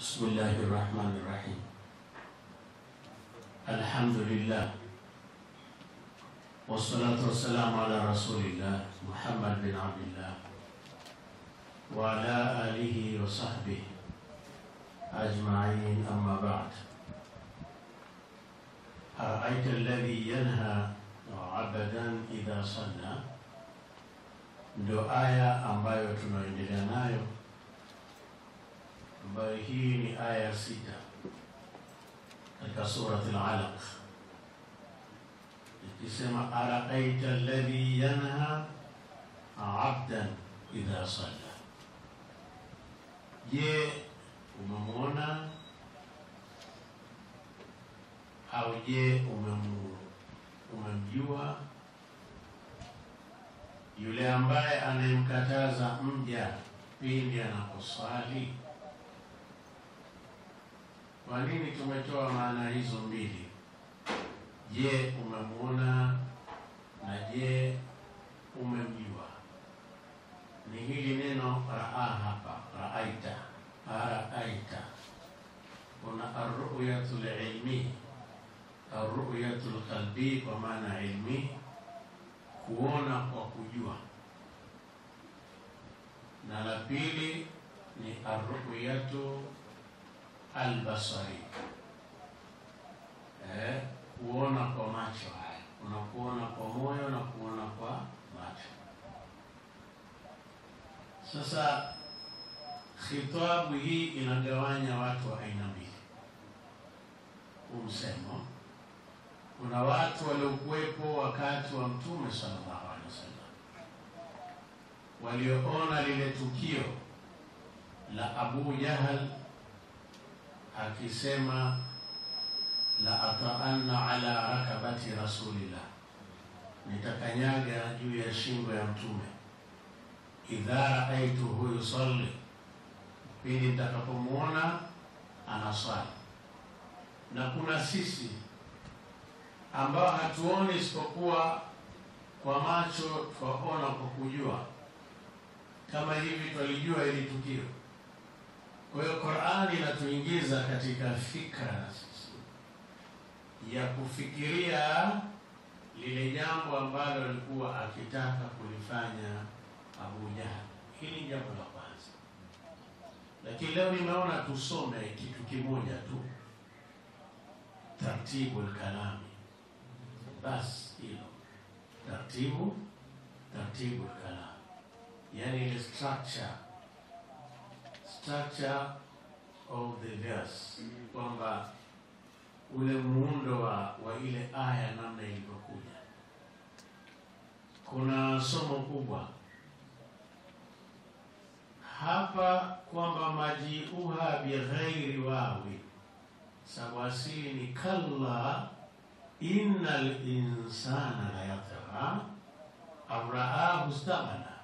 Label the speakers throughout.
Speaker 1: بسم الله الرحمن الرحيم. الحمد لله والصلاة والسلام على رسول الله محمد بن عبد الله وعلى آله وصحبه أجمعين. أما بعد، أرأيت الذي ينهى عبدا إذا صلى، ndo aya ambayo tunaendelea nayo, ambayo hii ni aya 6 katika surati al-Alaq, ikisema araaita alladhi yanha abdan idha salla. Je, umemwona au je umemjua yule ambaye anayemkataza mja pindi anaposali? Kwa nini tumetoa maana hizo mbili? Je, umemwona na je umemjua? Ni hili neno raa hapa, raaita, araaita. Kuna ar-ru'yatul ilmi, ar-ru'yatul qalbi kwa maana ilmi, kuona kwa kujua, na la pili ni ar-ru'yatu al-basari, kuona kwa macho. Haya, unakuona kwa moyo na kuona kwa macho. Sasa khitabu hii inagawanya watu wa aina mbili. Umsemo, kuna watu waliokuwepo wakati wa Mtume sallallahu alaihi wasallam, walioona lile tukio la Abu Jahal akisema la ata'anna ala rakabati rasulillah, nitakanyaga juu ya shingo ya Mtume, idha ra'aytuhu yusalli, pindi nitakapomuona anasali. Na kuna sisi ambao hatuoni isipokuwa kwa macho, twaona kwa kujua, kama hivi twalijua ili tukio. Kwa hiyo Qur'ani inatuingiza katika fikra na sisi ya kufikiria lile jambo ambalo alikuwa akitaka kulifanya Abu Jahal. Hili ni jambo la kwanza. Lakini leo nimeona tusome kitu kimoja tu, tartibul kalami. Bas hilo, tartibul kalam, yani ile structure of the verse, kwamba ule muundo wa ile aya namna ilivyokuja. Kuna somo kubwa hapa kwamba majiuha bighairi wawi, sababu asili ni kalla innal insana la yatgha araahu istaghna.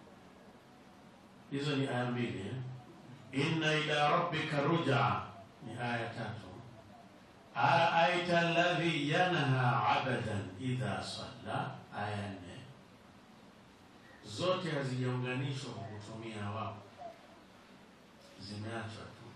Speaker 1: Hizo ni aya mbili. Inna ila rabbika ruj'a ni aya 3. Araaita alladhi yanha abadan idha salla, aya 4. Zote hazijaunganishwa kwa kutumia wao, zimeachwa tu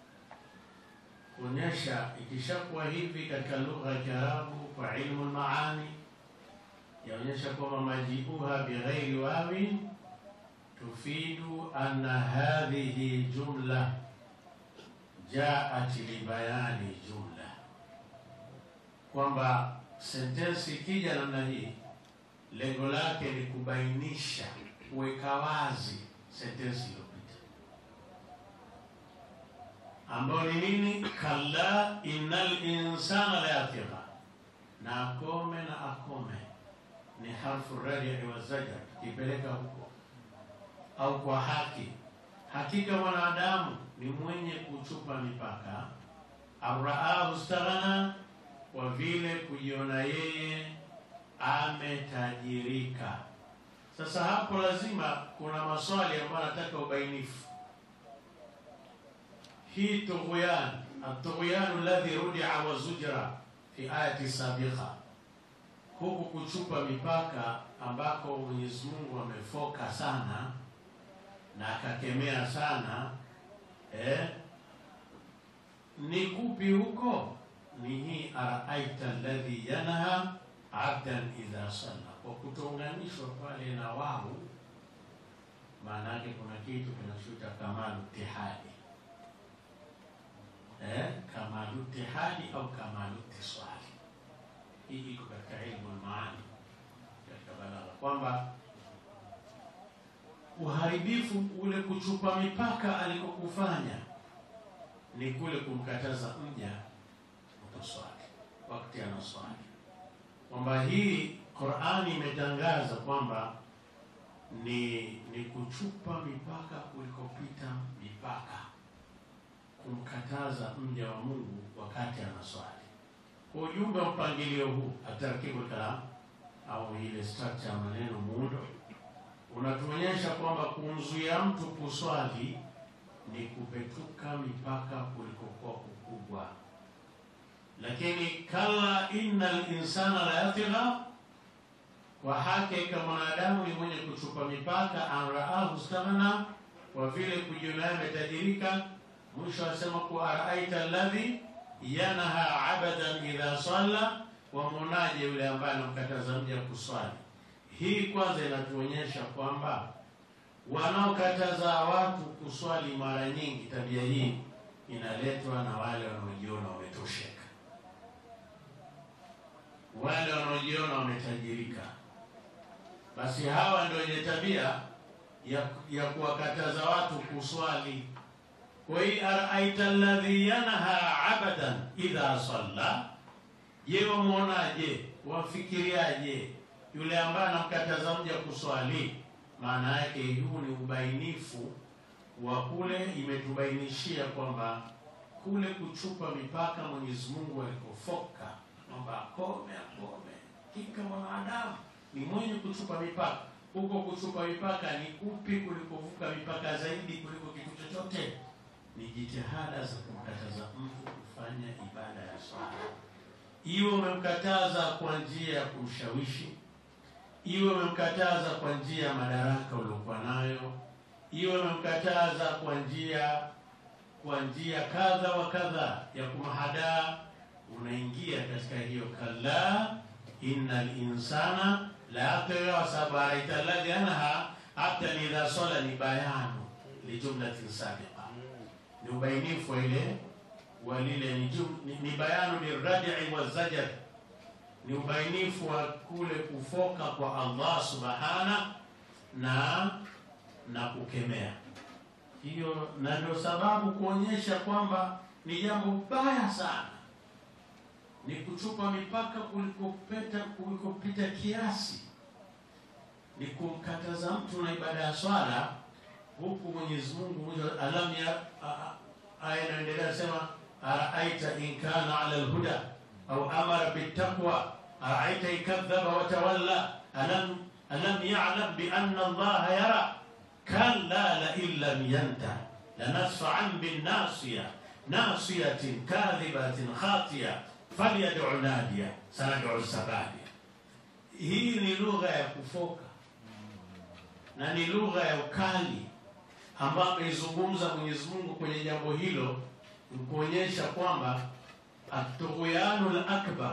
Speaker 1: kuonyesha ikishakuwa hivi katika lugha ya Kiarabu kwa ilmu maani, yaonyesha kwamba majiuha bighairi wawi tufidu anna hadhihi jumla jaat libayani jumla, kwamba sentensi ikija namna hii lengo lake ni kubainisha, kuweka wazi sentensi iliyopita, ambayo ni nini? Kalla innal insana la yatgha, na akome na akome ni harfu radi wa zajar, kipeleka huko au kwa haki. Hakika mwanadamu ni mwenye kuchupa mipaka, araahu istaghna, kwa vile kujiona yeye ametajirika. Sasa hapo lazima kuna maswali ambayo nataka ubainifu. Hii tughyan, at-tughyan alladhi rudi'a wa zujra fi ayati sabiqa, huku kuchupa mipaka ambako Mwenyezi Mungu amefoka sana na akakemea sana, Ni kupi huko? Ni hii araaita alladhi yanha abdan idha salla. Kwa kutounganishwa pale na wao, maana yake kuna kitu kinachoitwa kamalu ittihadi. Kamalu ittihadi au kamalu ittisali. Hii iko katika ilmu maani katika balagha, kwamba uharibifu ule kuchupa mipaka alikokufanya ni kule kumkataza mja kutoswali wakati anaswali. Kwamba hii Qur'ani imetangaza kwamba ni kuchupa mipaka kulikopita mipaka, kumkataza mja wa Mungu wakati anaswali. Kwa ujumbe wa mpangilio huu, atarkibu kalam au ile structure maneno muundo, unatuonyesha kwamba kumzuia mtu kuswali ni kupetuka mipaka kulikokuwa kukubwa. Lakini kala innal insana la yatgha, kwa hakika mwanadamu ni mwenye kuchupa mipaka, anraahu staghna, kwa vile kujiona ametajirika. Mwisho asema kwa araaita alladhi yanha abadan idha salla, wa munaje yule ambaye anamkataza mja kuswali. Hii kwanza inatuonyesha kwamba wanaokataza watu kuswali mara nyingi, tabia hii inaletwa na wale wanaojiona wametosheka, wale wanaojiona wametajirika. Basi hawa ndio wenye tabia ya kuwakataza watu kuswali. Kwa hiyo araaita alladhi yanha abadan idha salla, je, wamuonaje, wafikiriaje yule ambaye anamkataza mja kuswali? Maana yake huu ni ubainifu wa kule, imetubainishia kwamba kule kuchupa mipaka Mwenyezi Mungu alikofoka kwamba akome. Kika mwanadamu ni mwenye kuchupa mipaka. Huko kuchupa mipaka ni kupi kulikovuka mipaka zaidi kuliko kitu chochote? Ni jitihada za kumkataza mtu kufanya ibada ya swala. Iwe umemkataza kwa njia ya kumshawishi, iwe umemkataza kwa njia ya madaraka uliokuwa nayo, iwe umemkataza kwa njia kadha wa kadha ya kumhadaa, unaingia katika hiyo kalla innal insana la yatgha, sabaraita alladhi anha hatta idha salla, ni bayanu li jumlatin sabiqa, ni ubainifu ile walile ni bayanu lirrad'i wa zajar, ni ubainifu wa kule kufoka kwa Allah subhana na kukemea. Hiyo na ndio sababu kuonyesha kwamba ni jambo baya sana, ni kuchupa mipaka kulikopita kiasi, ni kumkataza mtu na ibada ya swala, huku Mwenyezi Mungu alam ya aya inaendelea sema araaita in kana ala alhuda au amara bittaqwa araaita ikadhaba wa tawalla alam ya'lam bi anna Allah yara kalla la illam yanta lanasfa'an bin nasiyatin kadhibatin khatiya falyad'u nadiya sanad'u sabaniya. Hii ni lugha ya kufoka na ni lugha ya ukali ambayo ameizungumza Mwenyezi Mungu kwenye jambo hilo, kuonyesha kwamba at-tughyanul akbar,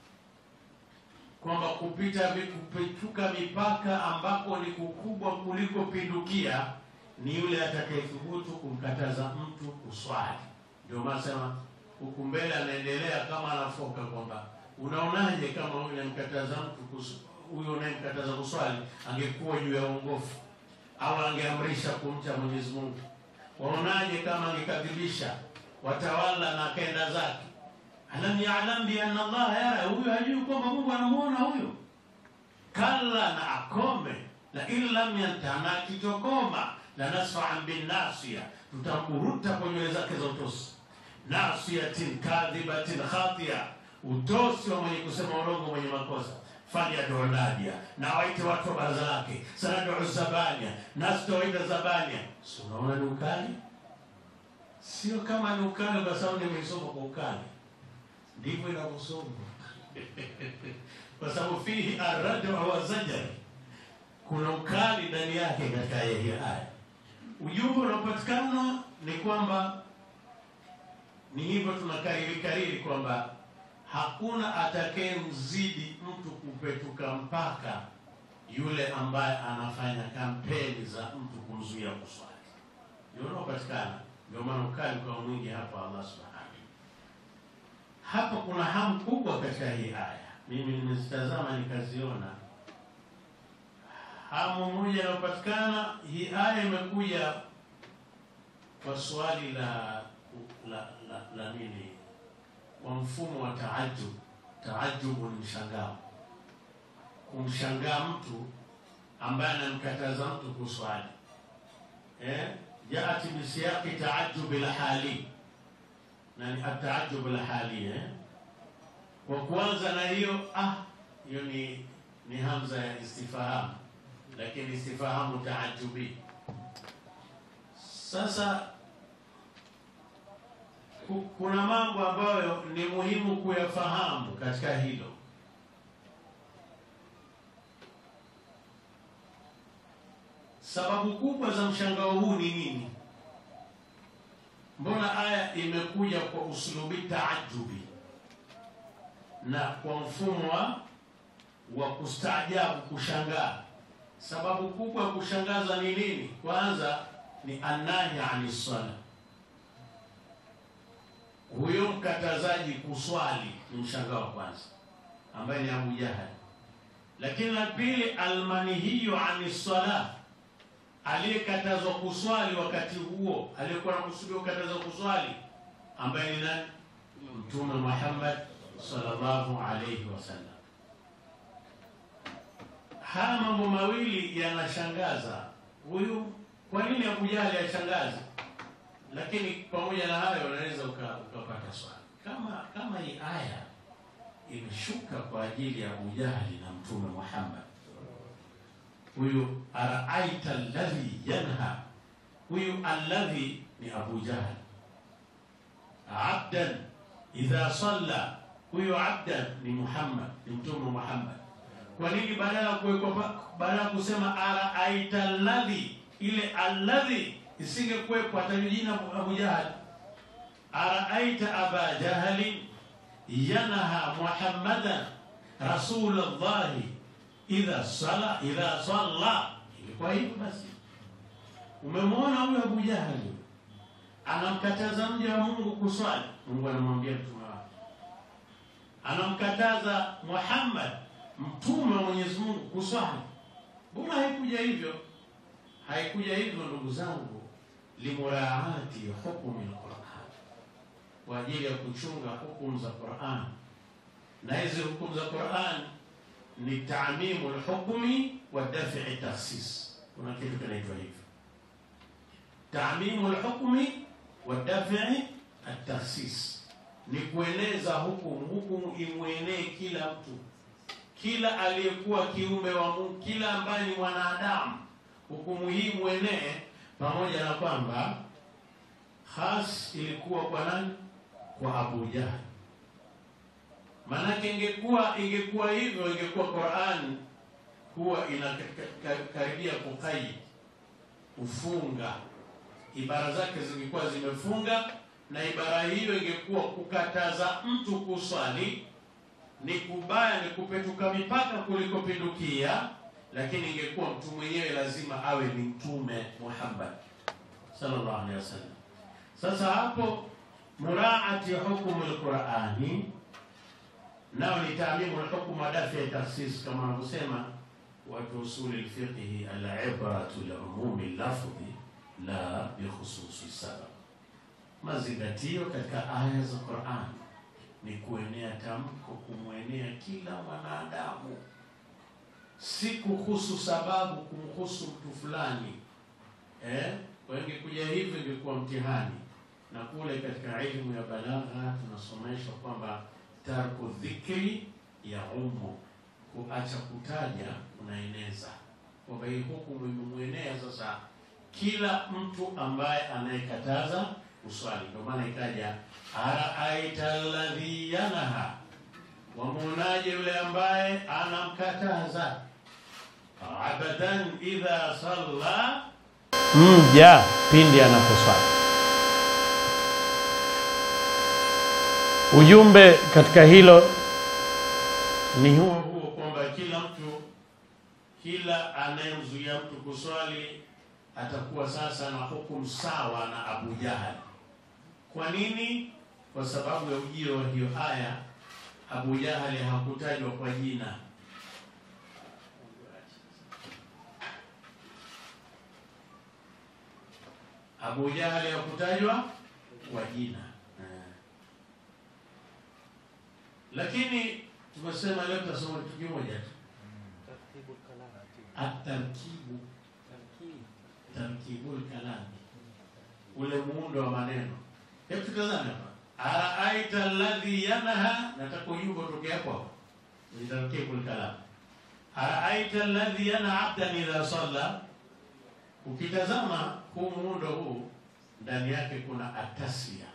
Speaker 1: kwamba kupituka mipaka ambako ni kukubwa kuliko pindukia, ni yule atakayethubutu kumkataza mtu kuswali. Ndio masema huku mbele anaendelea kama anafoka kwamba unaonaje kama huyu anamkataza mtu huyo anayemkataza kuswali angekuwa juu ya uongofu au angeamrisha kumcha Mwenyezi Mungu? Waonaje kama angekadhibisha watawala na akaenda zake? Alam ya'lam bi anna Allah yara, huyo hajui kwamba Mungu anamuona huyo? Kalla, na akome, la illam yantana, kitokoma, la nasfa'an bin nasiya, tutamburuta kwa nywele zake za utosi. Nasiyatin kadhibatin khatiya, utosi wa mwenye kusema urongo, mwenye makosa. Falyad'u nadiya, na waite watu wa baraza lake. Sanad'u zabaniya, nastoita zabaniya. Si unaona ni ukali? Sio kama ni ukali kwa sababu nimesoma kwa ukali, ndivyo inavyosoma kwa sababu fihi arrad'u wa zajar, kuna ukali ndani yake katika hii aya. Ujumbe unaopatikana ni kwamba Ni hivyo tunakariri kwamba hakuna atakayemzidi mtu kupetuka mpaka yule ambaye anafanya kampeni za mtu kumzuia kuswali. Ndio unapatikana, ndio maana ukali kwa mwingi hapa Allah Subhanahu. Hapa kuna hamu kubwa katika hii aya. Mimi nimezitazama nikaziona. Hamu moja inayopatikana, hii aya imekuja kwa swali la nini? Kwa mfumo wa taajjub. Taajjubu ni mshangao. Kumshangaa mtu ambaye anamkataza mtu kuswali. Jaati bisiyaqi taajjub al-hali. Na ni at-taajjub al-hali. Kwa kwanza na hiyo hiyo ni hamza ya istifham, lakini istifhamu taajjubi. Sasa kuna mambo ambayo ni muhimu kuyafahamu katika hilo. Sababu kubwa za mshangao huu ni nini? Mbona aya imekuja kwa uslubi taajjubi na kwa mfumo wa kustaajabu, kushangaa? Sababu kubwa ya kushangaza ni nini? Kwanza ni anahi anisala. Huyo mkatazaji kuswali ni mshangao wa kwanza, ambaye ni Abu Jahal. Lakini la pili, almanihiyu anisala, aliyekatazwa kuswali wakati huo, aliyekuwa anakusudia kukatazwa kuswali, ambaye ni nani? Mtume Muhammad sallallahu alayhi wasallam. Haya mambo mawili yanashangaza. Huyu kwa nini Abu Jahal yashangaza? Lakini pamoja na hayo unaweza ukapata swali. Kama hii aya imeshuka kwa ajili ya Abu Jahal na Mtume Muhammad, huyu araaita alladhi yanha, huyu alladhi ni Abu Jahal. Abdan idha salla, huyu abdan ni Muhammad, ni Mtume Muhammad. Kwa nini badala ya kusema araaita alladhi, ile alladhi isingekuwepo hata jina Abu Jahal? Araaita Aba Jahali yanha Muhammadan Rasulullah idha salla. Kwa hivyo basi umemwona huyo Abu Jahal anamkataza mja wa Mungu kuswali, Mungu anamwambia mtume wake. Anamkataza Muhammad, mtume wa Mwenyezi Mungu, kuswali. Mbona haikuja hivyo? Haikuja hivyo ndugu zangu, limuraati hukumi al-Qur'an, kwa ajili ya kuchunga hukumu za Qur'an. Na hizo hukumu za Qur'an ni ta'mimu al-hukmi wa daf'i takhsis. Kuna kitu kinaitwa hivyo, ta'mimu al-hukmi wa daf'i at-takhsis, ni kueneza hukumu imwenee kila mtu, kila aliyekuwa kiumbe wa Mungu, kila ambaye ni mwanadamu, hukumu hii mwenee. Pamoja na kwamba khas ilikuwa kwa nani? Kwa Abu Jahal. Maana ingekuwa hivyo, ingekuwa Qur'an huwa inakaribia kuqayyid, kufunga. Ibara zake zingekuwa zimefunga, na ibara hiyo ingekuwa kukataza mtu kuswali. Ni kubaya, ni kupetuka mipaka kuliko pindukia, lakini ingekuwa mtu mwenyewe lazima awe ni Mtume Muhammad sallallahu alaihi wasallam. Sasa hapo muraati hukumu al-Qur'ani nao ni ta'mimu al-hukm wa dafi takhsis, kama wanavyosema watu usuli al-fiqh, al-ibratu li-umumi al-lafzi la bi khususi sabab. Mazingatio katika aya za Qur'an ni kuenea tamko, kumwenea kila mwanadamu, si kuhusu sababu, kumhusu mtu fulani. Kwa hiyo kuja hivyo ingekuwa mtihani. Na kule katika elimu ya balagha tunasomeshwa kwamba tarku dhikri ya umu, kuacha kutaja unaeneza. Kwa hiyo hukumu imemwenea sasa kila mtu ambaye anayekataza uswali. Ndio maana ikaja araaita alladhi yanha, wamuonaje yule ambaye anamkataza abadan idha salla, mja pindi anaposwali. Ujumbe katika hilo ni huo kwamba kila anayemzuia mtu kuswali atakuwa sasa na hukumu sawa na Abu Jahal. Kwa nini? Kwa sababu ya ujio wa hiyo aya. Abu Jahal hakutajwa kwa jina. Abu Jahal hakutajwa kwa jina. Lakini tumesema leo tutasoma kitu kimoja tu. Tarkibul kalam. Ule muundo wa maneno. Hebu tutazame hapa. Araaita alladhi yanha, nataka ujumbe utoke hapo. Ni tarkibul kalam. Araaita alladhi yanha 'abdan idha salla. Ukitazama huu muundo huu, ndani yake kuna ataslia.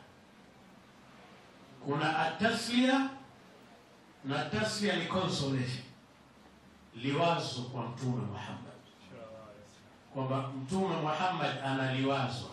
Speaker 1: Kuna ataslia, na taslia ni consolation, liwazo kwa Mtume Muhammad, kwamba Mtume Muhammad analiwazwa,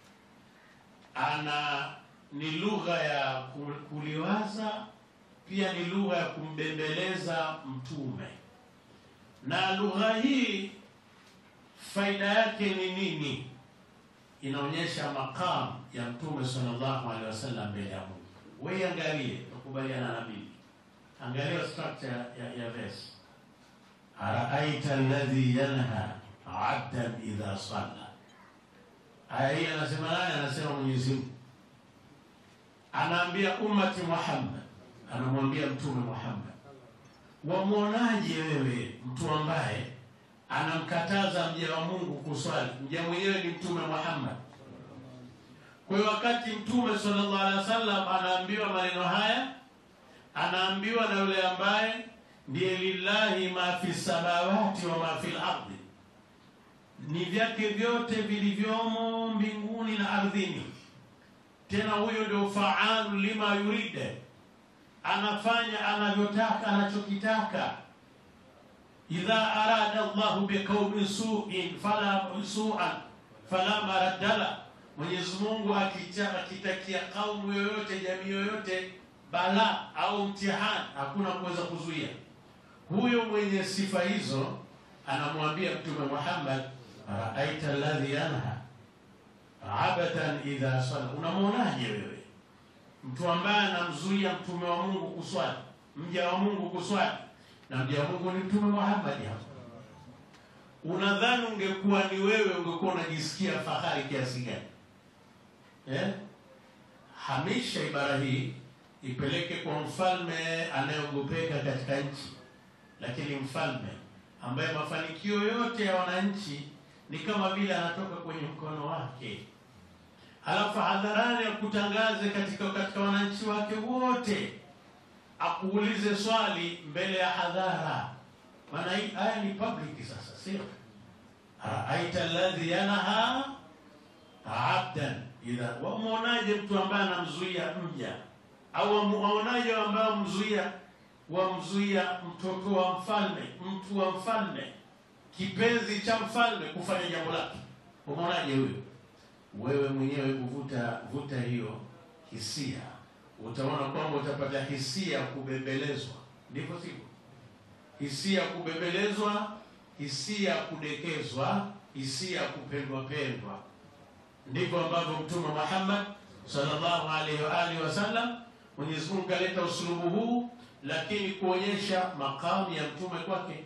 Speaker 1: ni lugha ya kuliwaza, pia ni lugha ya kumbembeleza mtume. Na lugha hii faida yake ni nini? Inaonyesha maqam ya Mtume sallallahu alaihi wasallam mbele ya Mungu. Wewe angalie, tukubaliana na Biblia. Angalia structure ya verse. Araaita alladhi yanha 'abdan idha salla. Aya hii anasema nani? Anasema Mwenyezi Mungu. Anaambia ummati Muhammad, anamwambia Mtume Muhammad, wamuonaje wewe mtu ambaye anamkataza mja wa Mungu kuswali? Mja mwenyewe ni Mtume Muhammad. Kwa hiyo wakati Mtume sallallahu alaihi wasallam anaambiwa maneno haya, anaambiwa na yule ambaye ndiye lillahi ma fi samawati wa ma fil ardi, ni vyake vyote vilivyomo mbinguni na ardhini. Tena huyo ndio fa'alu lima yuride, anafanya anavyotaka, anachokitaka. Idha arada Allahu biqaumin su'in fala maradala. Mwenyezi Mungu akitakia kaumu yoyote, jamii yoyote bala au mtihani, hakuna kuweza kuzuia. Huyo mwenye sifa hizo anamwambia Mtume Muhammad, raaita alladhi yanha 'abatan idha salla. Unamuonaje wewe mtu ambaye anamzuia mtume wa Mungu kuswali, mja wa Mungu kuswali? Na mja wa Mungu ni Mtume Muhammad hapa. Unadhani ungekuwa ni wewe, ungekuwa unajisikia fahari kiasi gani? Hamisha ibara hii ipeleke kwa mfalme anayeogopeka katika nchi, lakini mfalme ambaye mafanikio yote ya wananchi ni kama vile anatoka kwenye mkono wake. Halafu hadharani akutangaze katika wananchi wake wote, akuulize swali mbele ya hadhara. Maana haya ni public sasa, sio? Raaita alladhi yanha 'abdan idha. Wamuonaje mtu ambaye anamzuia mja, au wamuonaje ambaye wamzuia mtoto wa mfalme, mtu wa mfalme, kipenzi cha mfalme kufanya jambo lake? Umeonaje huyo? Wewe mwenyewe kuvuta hiyo hisia, utaona kwamba utapata hisia kubembelezwa. Ndivyo sivyo? Hisia kubembelezwa, hisia kudekezwa, hisia kupendwa. Ndivyo ambavyo Mtume Muhammad sallallahu alaihi wa alihi wasallam, Mwenyezi Mungu kaleta usulubu huu, lakini kuonyesha makamu ya mtume kwake.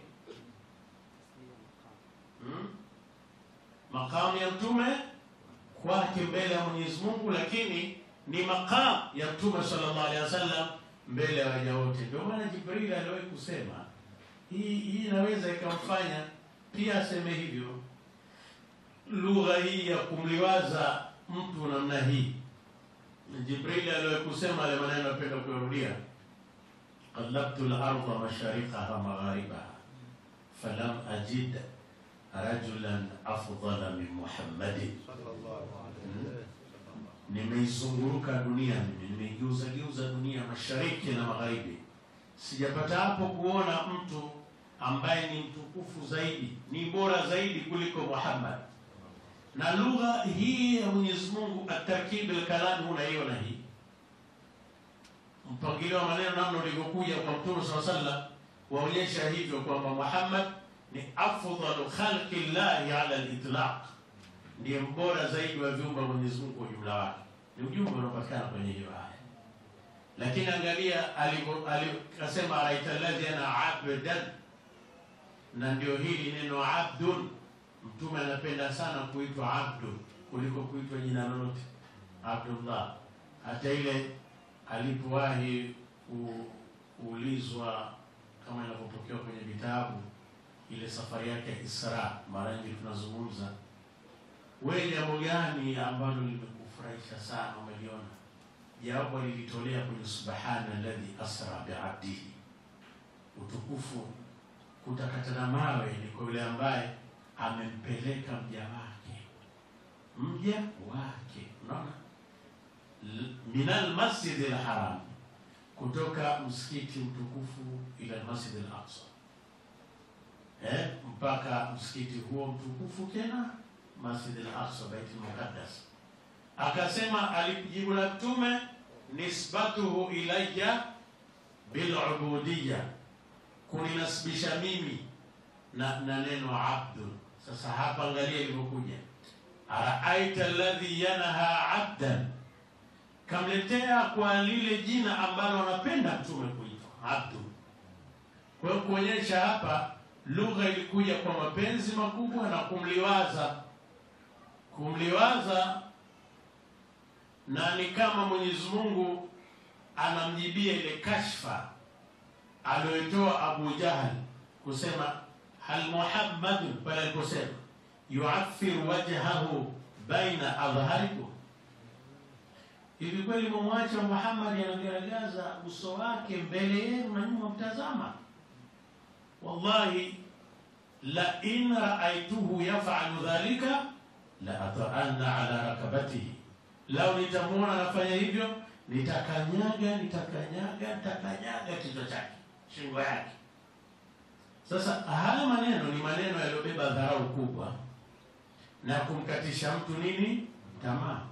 Speaker 1: Makamu ya mtume kwake mbele ya Mwenyezi Mungu, lakini ni makamu ya Mtume sallallahu alaihi wasallam mbele ya waja wote. Ndio maana Jibril aliwahi kusema hii inaweza ikamfanya pia aseme hivyo. Lugha hii ya kumliwaza mtu namna hii, Jibril aliwahi kusema ile maneno napenda kurudia, qallabtu al-ardha mashariqaha magharibaha falam ajid rajulan afdala min Muhammadin sallallahu alaihi wasallam. Nimeizunguruka dunia, nimeigeuza dunia mashariki na magharibi, sijapata hapo kuona mtu ambaye ni mtukufu zaidi, ni bora zaidi kuliko Muhammad. Na lugha hii ya Mwenyezi Mungu, at-tarkib al-kalam, unaiona hii. mpangilio wa maneno namna ulivyokuja kwa Mtume SAW waonyesha hivyo kwamba Muhammad ni afdalu khalqillahi ala al-itlaq, ndiye mbora zaidi wa viumbe Mwenyezi Mungu kwa jumla wake. Ni ujumbe unaopatikana kwenye hiyo aya. Lakini angalia alikasema araita alladhi ana abdan, na ndio hili neno abdun. Mtume anapenda sana kuitwa abdun kuliko kuitwa jina lolote Abdullah. Hata ile alipowahi kuulizwa kama inavyopokewa kwenye vitabu, ile safari yake ya Isra, mara nyingi tunazungumza, wewe jambo gani ambalo limekufurahisha sana umeliona? Jawabu alilitolea kwenye subhana alladhi asra bi'abdihi. Utukufu kutakatana mawe ni kwa yule ambaye amempeleka mja wake, unaona, minal masjidil haram, kutoka msikiti mtukufu ila masjid al-aqsa, mpaka msikiti huo mtukufu, tena masjid al-aqsa, baitul muqaddas. Akasema alijibu la Mtume, nisbatuhu ilayya bil ubudiyya, kuninasibisha mimi na neno abdu. Sasa hapa angalia ilivyokuja, araaita alladhi yanha abdan, kamletea kwa lile jina ambalo anapenda Mtume kuitwa abdu. Kwa hiyo kuonyesha hapa lugha ilikuja kwa mapenzi makubwa na kumliwaza, na ni kama Mwenyezi Mungu anamjibia ile kashfa aliyotoa Abu Jahal kusema hal Muhammadun, pale aliposema yu'affir wajhahu baina adhharikum, hivi kweli mumwacha Muhammad anagaragaza uso wake mbele yenu na nyuma mtazama? Wallahi la in ra'aytuhu yaf'alu dhalika la ata'anna ala rakabatihi, lao nitamuona anafanya hivyo nitakanyaga kichwa chake, shingo yake. Sasa haya maneno ni maneno yaliyobeba dharau kubwa na kumkatisha mtu nini? Tamaa.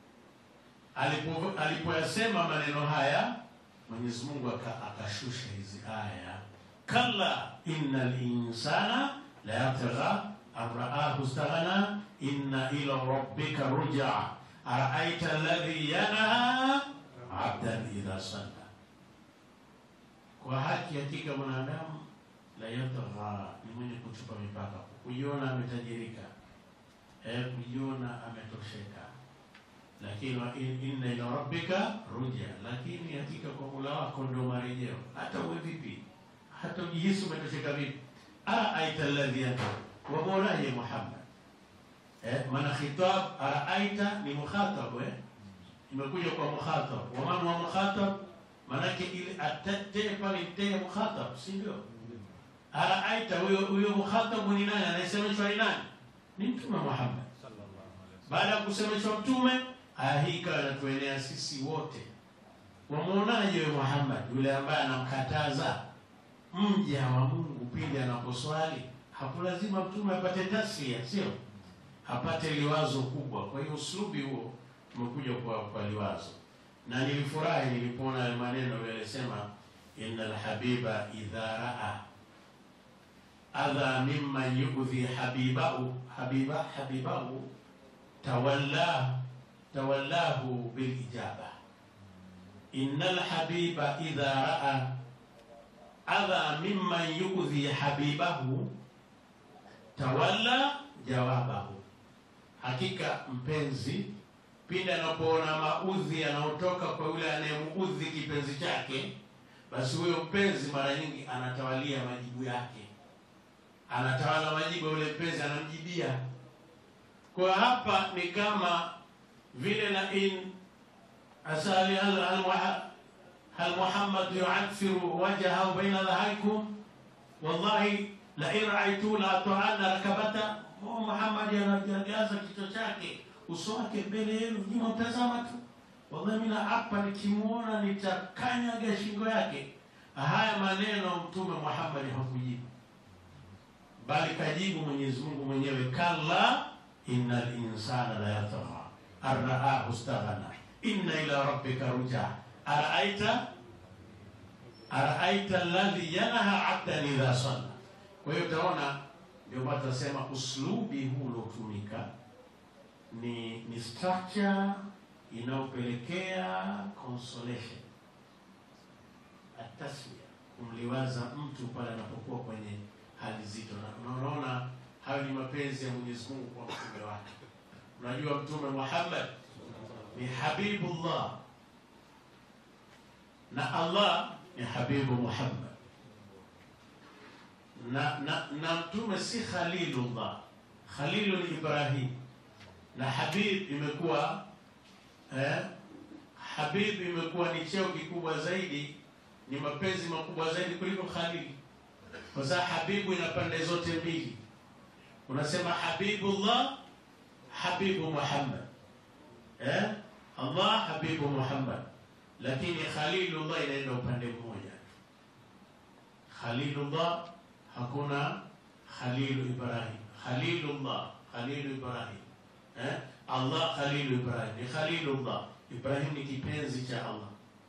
Speaker 1: Alipoyasema maneno haya, Mwenyezi Mungu akashusha hizi aya, kalla innal insana la yatgha arraahu istaghna inna ila rabbika ruj'a araaita alladhi yanha abdan idha salla. Kwa hakika mwanadamu la yatgha, ni mwenye kuchupa mipaka, kujiona ametajirika, kujiona ametosheka. Lakini inna ila rabbika ruj'a, lakini hakika kwa Mola wako ndio marejeo. Hata uwe vipi, hata ujihisi umetosheka vipi, araaita alladhi yanha, wa mawlahi Muhammad. Maana khitab araaita ni mukhatab, imekuja kwa mukhatab. Wa man wa mukhatab, maana ile atate pale tena mukhatab, si ndio? Araaita huyo mukhatab ni nani? Anayesemeshwa ni nani? Ni Mtume Muhammad sallallahu alaihi wasallam. Baada ya kusemeshwa Mtume, hii ikawa inatuenea sisi wote. Wamuonaje wewe Muhammad, yule ambaye anamkataza mja wa Mungu pindi anaposwali? Hapo lazima Mtume apate tasfia, sio? Apate liwazo kubwa. Kwa hiyo uslubi huo umekuja kwa liwazo. Na nilifurahi nilipoona maneno yalisema innal habiba idha raa adha mimma yu'dhi habibahu tawallahu bil ijaba. Innal habiba idha raa adha mimma yu'dhi habibahu tawalla jawabahu. Hakika mpenzi pindi anapoona maudhi yanayotoka kwa yule anayemuudhi kipenzi chake, basi huyo mpenzi mara nyingi anatawalia majibu yake, anatawala majibu yule mpenzi anamjibia. Kwa hapa ni kama vile la in asali hal Muhammad yu'athiru wajhahu baina dhahaikum wallahi la in ra'aytu la ta'anna rakabata. Muhammad anajaza kichwa chake, uso wake mbele yenu, nyuma mtazama tu. Wallahi mimi hapa nikimuona nitakanyaga shingo yake. Haya maneno Mtume Muhammad hakujibu, bali kajibu Mwenyezi Mungu mwenyewe, kalla innal insana la yatgha arraahu istaghna inna ila rabbika ruj'a araaita Araaita alladhi yanha 'abdan idha salla. Kwa hiyo utaona ndio watu wasema uslubi huu uliotumika ni structure inayopelekea consolation, atasmia, kumliwaza mtu pale anapokuwa kwenye hali zito. Na unaona hayo ni mapenzi ya Mwenyezi Mungu kwa mtume wake. Unajua Mtume Muhammad ni Habibullah na Allah ni Habibu Muhammad, na mtume si Khalilullah. Khalilu ni Ibrahim, na Habib imekuwa Habib imekuwa ni cheo kikubwa zaidi, ni mapenzi makubwa zaidi kuliko Khalil, kwa sababu Habibu ina pande zote mbili. Unasema Habibullah, Habibu Muhammad, Allah Habibu Muhammad, lakini Khalilullah inaenda upande mmoja. Khalilullah hakuna Khalilu Ibrahim. Khalilullah, Khalilu Ibrahim, Allah Khalilu Ibrahim, ni Khalilullah. Ibrahim ni kipenzi cha Allah,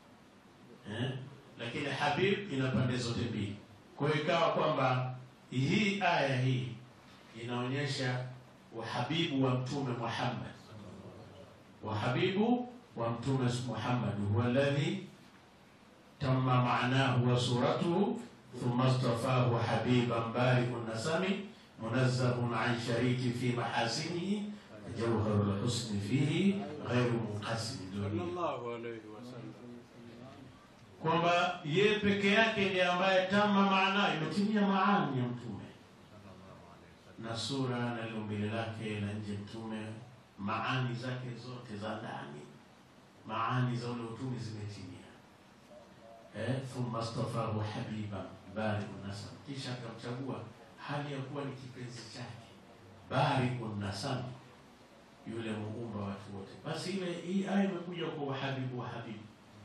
Speaker 1: lakini Habib ina pande zote mbili. Kwa hiyo ikawa kwamba hii aya hii inaonyesha uhabibu wa Mtume Muhammad, wahabibu wa Mtume Muhammad huwa alladhi tamma ma'nahu wa suratuhu thumma istafahu habiban bari'un nasami munazzahun 'an shariki fi mahasinihi jawharul husni fihi ghayru munqasim. Sallallahu alayhi wasallam, kwamba yeye peke yake ndiye ambaye tamma maana, imetimia maana ya Mtume na sura na lumbile lake na nje. Mtume maani zake zote za ndani, maani za ule utume zimetimia. Thumma istafahu habiban bari'un nasam, kisha akamchagua hali ya kuwa ni kipenzi chake, bari'un nasam, yule muumba watu wote. Basi hii aya imekuja kwa wahabibu wa habibu.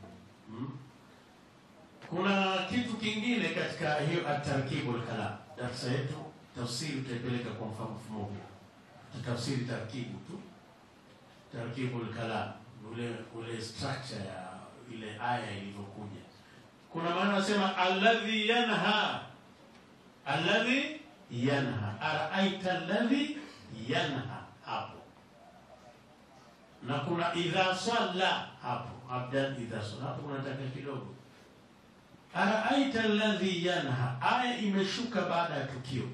Speaker 1: Kuna kitu kingine katika hiyo at-tarkibul kalam. Darasa yetu tafsiri tutaipeleka kwa mfano mmoja, tutafsiri tarkibu tu, tarkibul kalam, ule structure ya ile aya ilivyokuja. Kuna maana nasema alladhi yanha, alladhi yanha, araaita alladhi yanha hapo, na kuna idha salla hapo, abdan idha salla hapo, unataka kidogo. Araaita alladhi yanha, aya imeshuka baada ya tukio,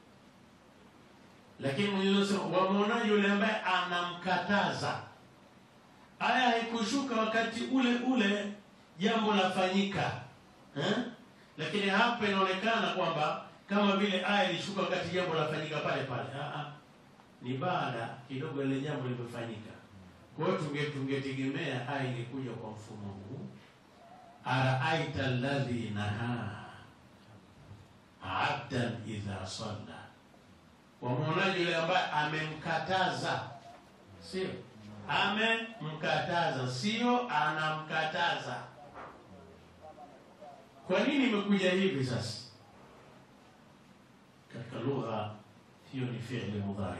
Speaker 1: lakini Mwenyezi Mungu wamuona yule ambaye anamkataza. Aya haikushuka wakati ule jambo lafanyika, lakini hapa inaonekana kwamba kama vile aya ilishuka wakati jambo lafanyika pale pale. Ni baada kidogo ile jambo limefanyika. Kwa hiyo tungetegemea aya ingekuja kwa mfumo huu, araaita alladhi naha 'abdan idha salla, wamuonaje yule ambaye amemkataza, sio amemkataza, sio anamkataza. Kwa nini imekuja hivi sasa? Katika lugha hiyo ni fi'li mudhari.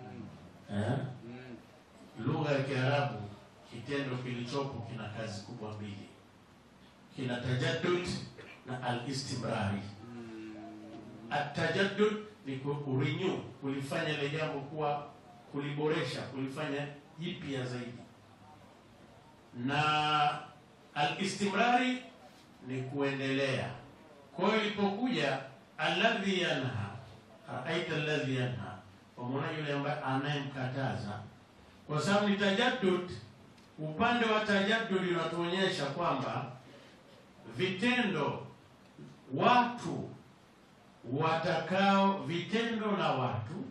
Speaker 1: Lugha ya Kiarabu kitendo kilichopo kina kazi kubwa mbili, kina tajaddud na al-istimrari. At-tajaddud ni kurenew, kulifanya ile jambo kuwa, kuliboresha, kulifanya jipya zaidi, na al-istimrari ni kuendelea. Kwa hiyo ilipokuja alladhi yanha, aita alladhi yanha, pamoja yule ambaye anayemkataza, kwa sababu ni tajaddud. Upande wa tajaddud unatuonyesha kwamba vitendo, watu watakao, vitendo na watu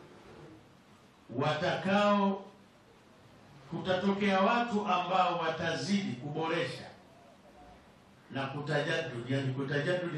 Speaker 1: watakao, kutatokea watu ambao watazidi kuboresha na kutajaddud. Yani kutajaddud ni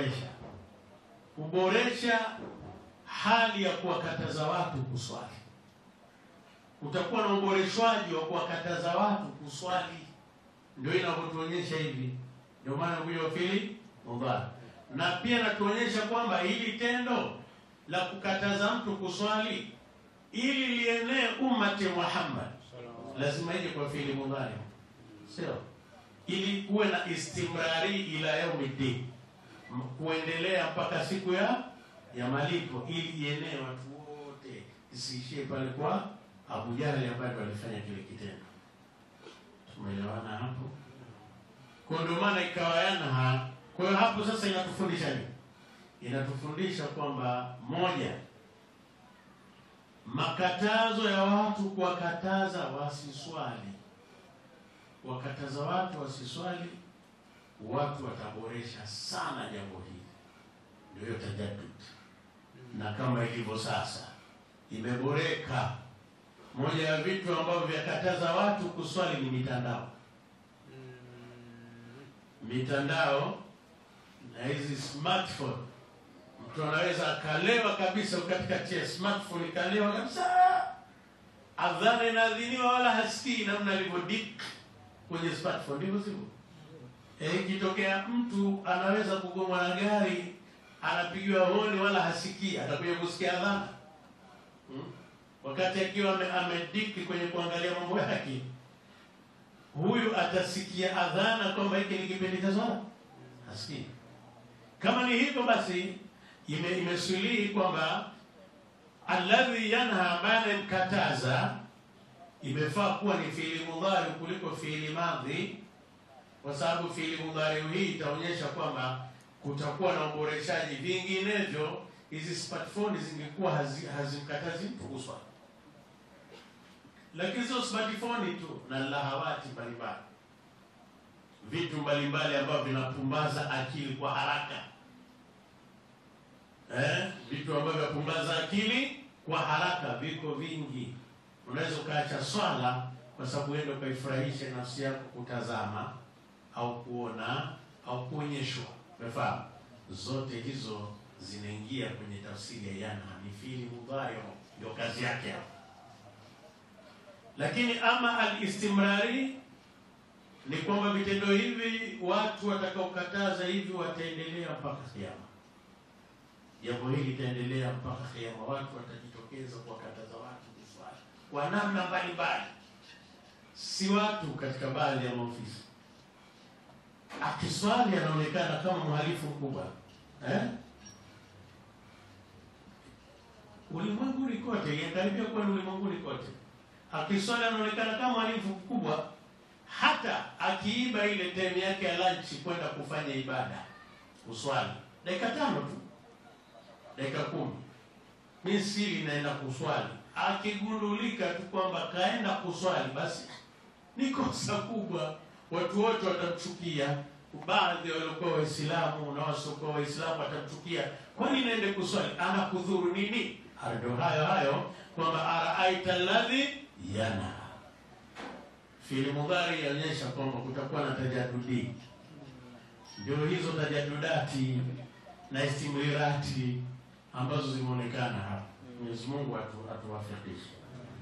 Speaker 1: kuboresha hali ya kuwakataza watu kuswali. Utakuwa na uboreshwaji wa kuwakataza watu kuswali, ndio inavyotuonyesha hivi. Ndio maana huyo fili mudhari, na pia natuonyesha kwamba hili tendo la kukataza mtu kuswali ili lienee ummati Muhammad lazima ije kwa fili mudhari, sio ili kuwe na istimrari ila yaumiddin, kuendelea mpaka siku ya malipo, ili ienee watu wote, isiishie pale kwa Abu Jahali ambaye alifanya kile kitendo. Tumeelewana hapo? Kwa ndio maana ikawa yanha. Kwa hiyo hapo sasa inatufundisha nini? Inatufundisha kwamba moja, makatazo ya watu kuwakataza wasiswali. Wakataza watu wasiswali, watu wataboresha sana jambo hili. Ndio tajaddud. Na kama ilivyo sasa imeboreka, moja ya vitu ambavyo vyakataza watu kuswali ni mitandao. Mitandao na hizi smartphone. Mtu anaweza akalewa kabisa katikati ya smartphone, ikalewa kabisa, adhana inaadhiniwa wala hasikii namna alivyodik kwenye smartphone. Ndivyo sivyo? Ikitokea mtu anaweza kugongwa na gari, anapigiwa honi wala hasikii, atakuja kusikia adhana wakati akiwa amedik kwenye kuangalia mambo yake. Huyu atasikia adhana kwamba hiki ni kipindi cha swala? Hasikii. Kama ni hivyo basi imesulii kwamba alladhi yanha, maana mkataza, imefaa kuwa ni fiili mudhari kuliko fiili madhi, kwa sababu fiili mudhari hii itaonyesha kwamba kutakuwa na uboreshaji. Vinginevyo hizi smartphone zingekuwa hazimkatazi mtu kuswali. Lakini sio smartphone tu, na lahawati mbalimbali, vitu mbalimbali ambavyo vinapumbaza akili kwa haraka. Vitu ambavyo vinapumbaza akili kwa haraka viko vingi. Unaweza ukaacha swala kwa sababu uende ukaifurahisha nafsi yako kutazama au kuona au kuonyeshwa. Umefahamu? Zote hizo zinaingia kwenye tafsiri ya yanha, ni fiili mudhari, ndio kazi yake hapo. Lakini ama al-istimrari ni kwamba vitendo hivi watu watakaokataza hivi wataendelea mpaka kiyama. Jambo hili litaendelea mpaka kiyama. Watu watajitokeza kuwakataza watu kuswali kwa namna mbalimbali. Si watu katika baadhi ya maofisi, akiswali anaonekana kama mhalifu mkubwa. Ulimwenguni kote, yakaribia kwa ulimwenguni kote, akiswali anaonekana kama mhalifu mkubwa. Hata akiiba ile time yake ya lunch kwenda kufanya ibada, uswali dakika 5 tu, dakika 10, misili naenda kuswali, akigundulika tu kwamba kaenda kuswali, basi ni kosa kubwa. Watu wote watamchukia. Baadhi waliokuwa Waislamu na wasiokuwa Waislamu watamchukia. Kwani naende kuswali anakudhuru nini? Ndio hayo kwamba araaita alladhi yana. Fiili mudhari yaonyesha kwamba kutakuwa na tajaddudi. Ndio hizo tajadudati na istimrirati ambazo zimeonekana hapa. Mwenyezi Mungu atuwafikishe.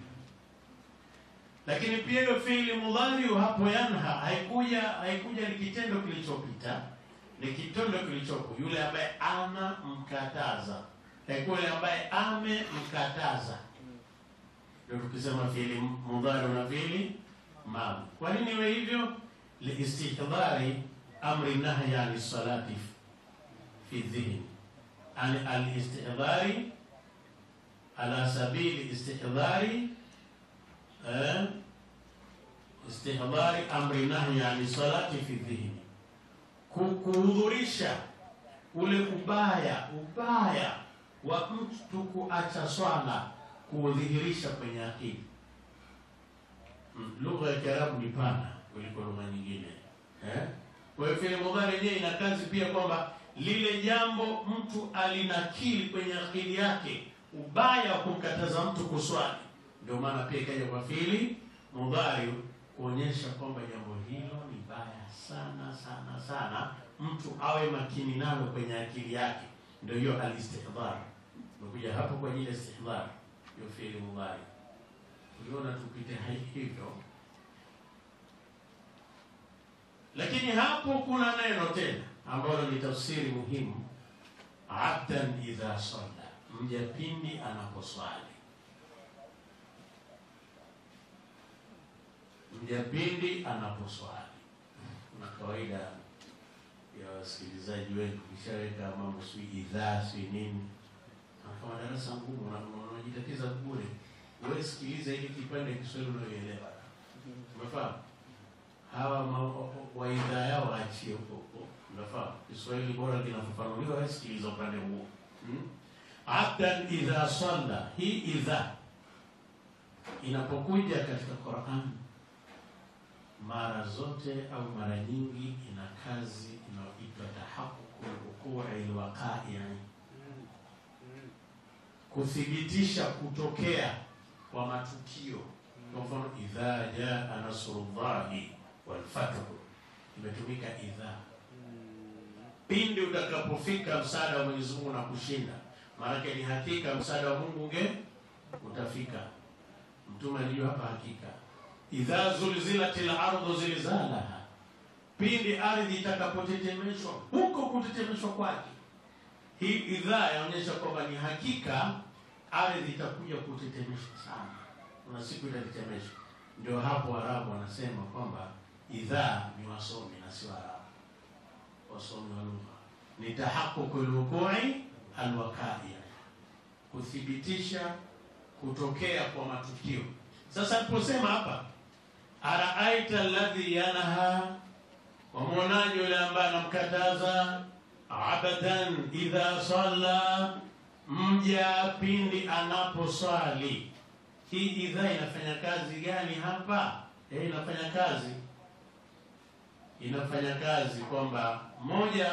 Speaker 1: Lakini pia hiyo fiili mudhari hapo yanha haikuja ni kitendo kilichopita, ni kitendo kilichopo. Yule ambaye ana mkataza, yule ambaye amemkataza, ndio tukisema fiili mudhari na fiili madhi. Kwa nini iwe hivyo? Liistihdari amri nahyi ani salati fi dhihni, ani al-istihdari ala sabili istihdari istihdari amri nahyi ani salati fi dhihni, kuhudhurisha ule ubaya wa mtu kuacha swala, kudhihirisha kwenye akili. Lugha ya Kiarabu ni pana kuliko lugha nyingine. Kwa hiyo fiili mudhari yenyewe ina kazi pia kwamba lile jambo mtu alinakili kwenye akili yake, ubaya wa kumkataza mtu kuswali. Ndio maana pia ikaja kwa fiili mudhari kuonyesha kwamba jambo hilo ni baya sana, mtu awe makini nalo kwenye akili yake. Ndio hiyo al-istihdar. Nikuja hapo kwa ajili ya istihdar, hiyo fiili mudhari. Tuliona tupite hivyo. Lakini hapo kuna neno tena ambalo ni tafsiri muhimu, abdan idha salla, mja pindi anaposwali. Mja pindi anaposwali. Kuna kawaida ya wasikilizaji wetu, kishaweka mambo si idhaa si nini, kama darasa ngumu na unajitatiza bure. Wewe sikiliza ili kipande Kiswahili unaelewa. Umefahamu? Hawa wa idhaa yao waachie huko. Umefahamu? Kiswahili bora kinafafanuliwa, wewe sikiliza upande huo. Hatta idha salla, hii idha inapokuja katika Qur'an mara zote au mara nyingi ina kazi inayoitwa tahaqququl wuqu'i alwaqa'i, kuthibitisha kutokea kwa matukio. Kwa mfano idha jaa nasrullahi wal fath, imetumika idha. Pindi utakapofika msaada wa Mwenyezi Mungu na kushinda, maana ni hakika msaada wa Mungu utafika. Mtume alijua hapa hakika. Idha zulzilatil ardu zilzalaha, pindi ardhi itakapotetemeshwa, huko kutetemeshwa kwake. Hii idha yaonyesha kwamba ni hakika ardhi itakuja kutetemeshwa sana, kuna siku itatetemeshwa. Ndio hapo Arabu wanasema kwamba idha ni wasomi na si Arabu, wasomi wa lugha. Ni tahaqququl wuqu'i alwaqa'i, kuthibitisha kutokea kwa matukio. Sasa tuposema hapa araaita alladhi yanha, wa muonaji yule ambaye anamkataza abadan idha salla, mja pindi anaposwali. Hii idha inafanya kazi gani hapa? Inafanya kazi kwamba moja,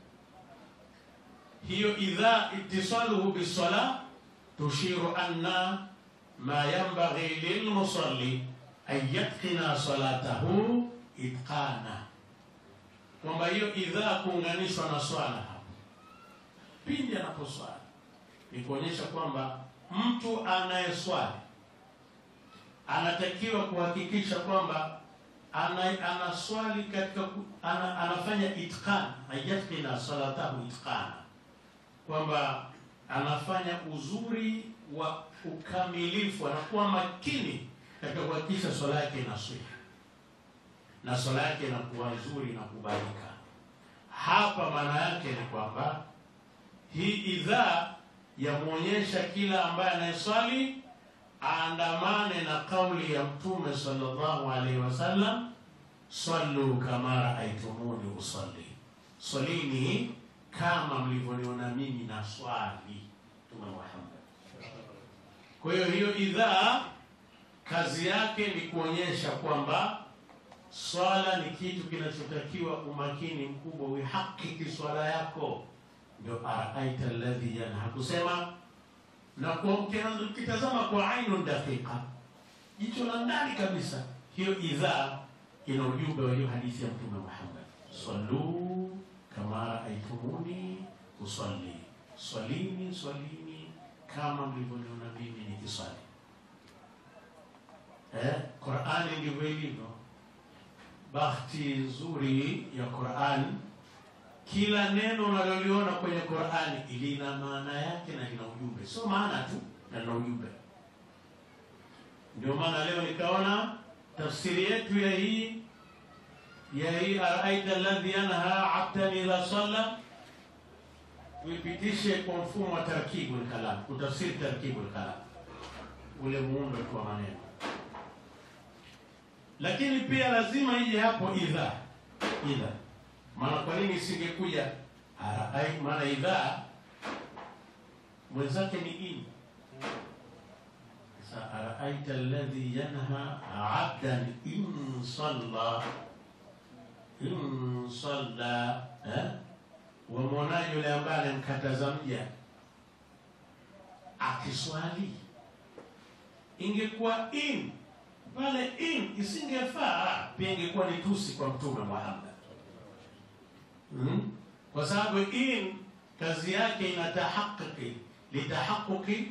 Speaker 1: hiyo idha ittisaluhu bisala tushiru anna ma yanbaghi lilmusalli an yatqina salatahu itqana, kwamba hiyo idha kuunganishwa na swala hapo pindi anaposwali ni kuonyesha kwamba mtu anayeswali anatakiwa kuhakikisha kwamba anaswali katika anafanya itqan, ayatqina salatahu itqana, kwamba anafanya uzuri wa ukamilifu, anakuwa makini katika kuhakikisha swala yake inaswihi na swala yake inakuwa nzuri na kubalika. Hapa maana yake ni kwamba hii idha yamuonyesha kila ambaye anayeswali aandamane na kauli ya Mtume sallallahu alaihi wasallam, sallu kama raaitumuni usalli, swalini kama mlivyoniona mimi na swali. Mtume Muhammad. Kwa hiyo idha kazi yake ni kuonyesha kwamba swala ni kitu kinachotakiwa umakini mkubwa, uhakiki swala yako. Ndio araaita alladhi yanha, kusema na ukitazama kwa ainun daqiqa, jicho la ndani kabisa. Hiyo idha ina ujumbe wa hiyo hadithi ya Mtume Muhammad, sallu kama raaitumuni usalli, swalini kama mlivyoniona mimi nikiswali. Qur'ani ndivyo ilivyo. Bahati nzuri ya Qur'an, kila neno unaloliona kwenye Qur'ani lina maana yake na lina ujumbe, sio maana tu na lina ujumbe. Ndio maana leo nikaona tafsiri yetu ya hii araaita alladhi yanha 'abdan idha salla, tuipitishe kwa mfumo wa tarkibul kalam, kutafsiri tarkibul kalam, ule muundo kwa maneno. Lakini pia lazima ije hapo idha. Maana kwa nini isingekuja araai? Maana idha mwenzake ni in. Sasa araaita alladhi yanha 'abdan in salla, wa muonaji yule ambaye anamkataza mja akiswali. Ingekuwa in pale, in isingefaa, pia ingekuwa ni tusi kwa Mtume Muhammad. Kwa sababu in kazi yake inatahaqqiqi litahaqquqi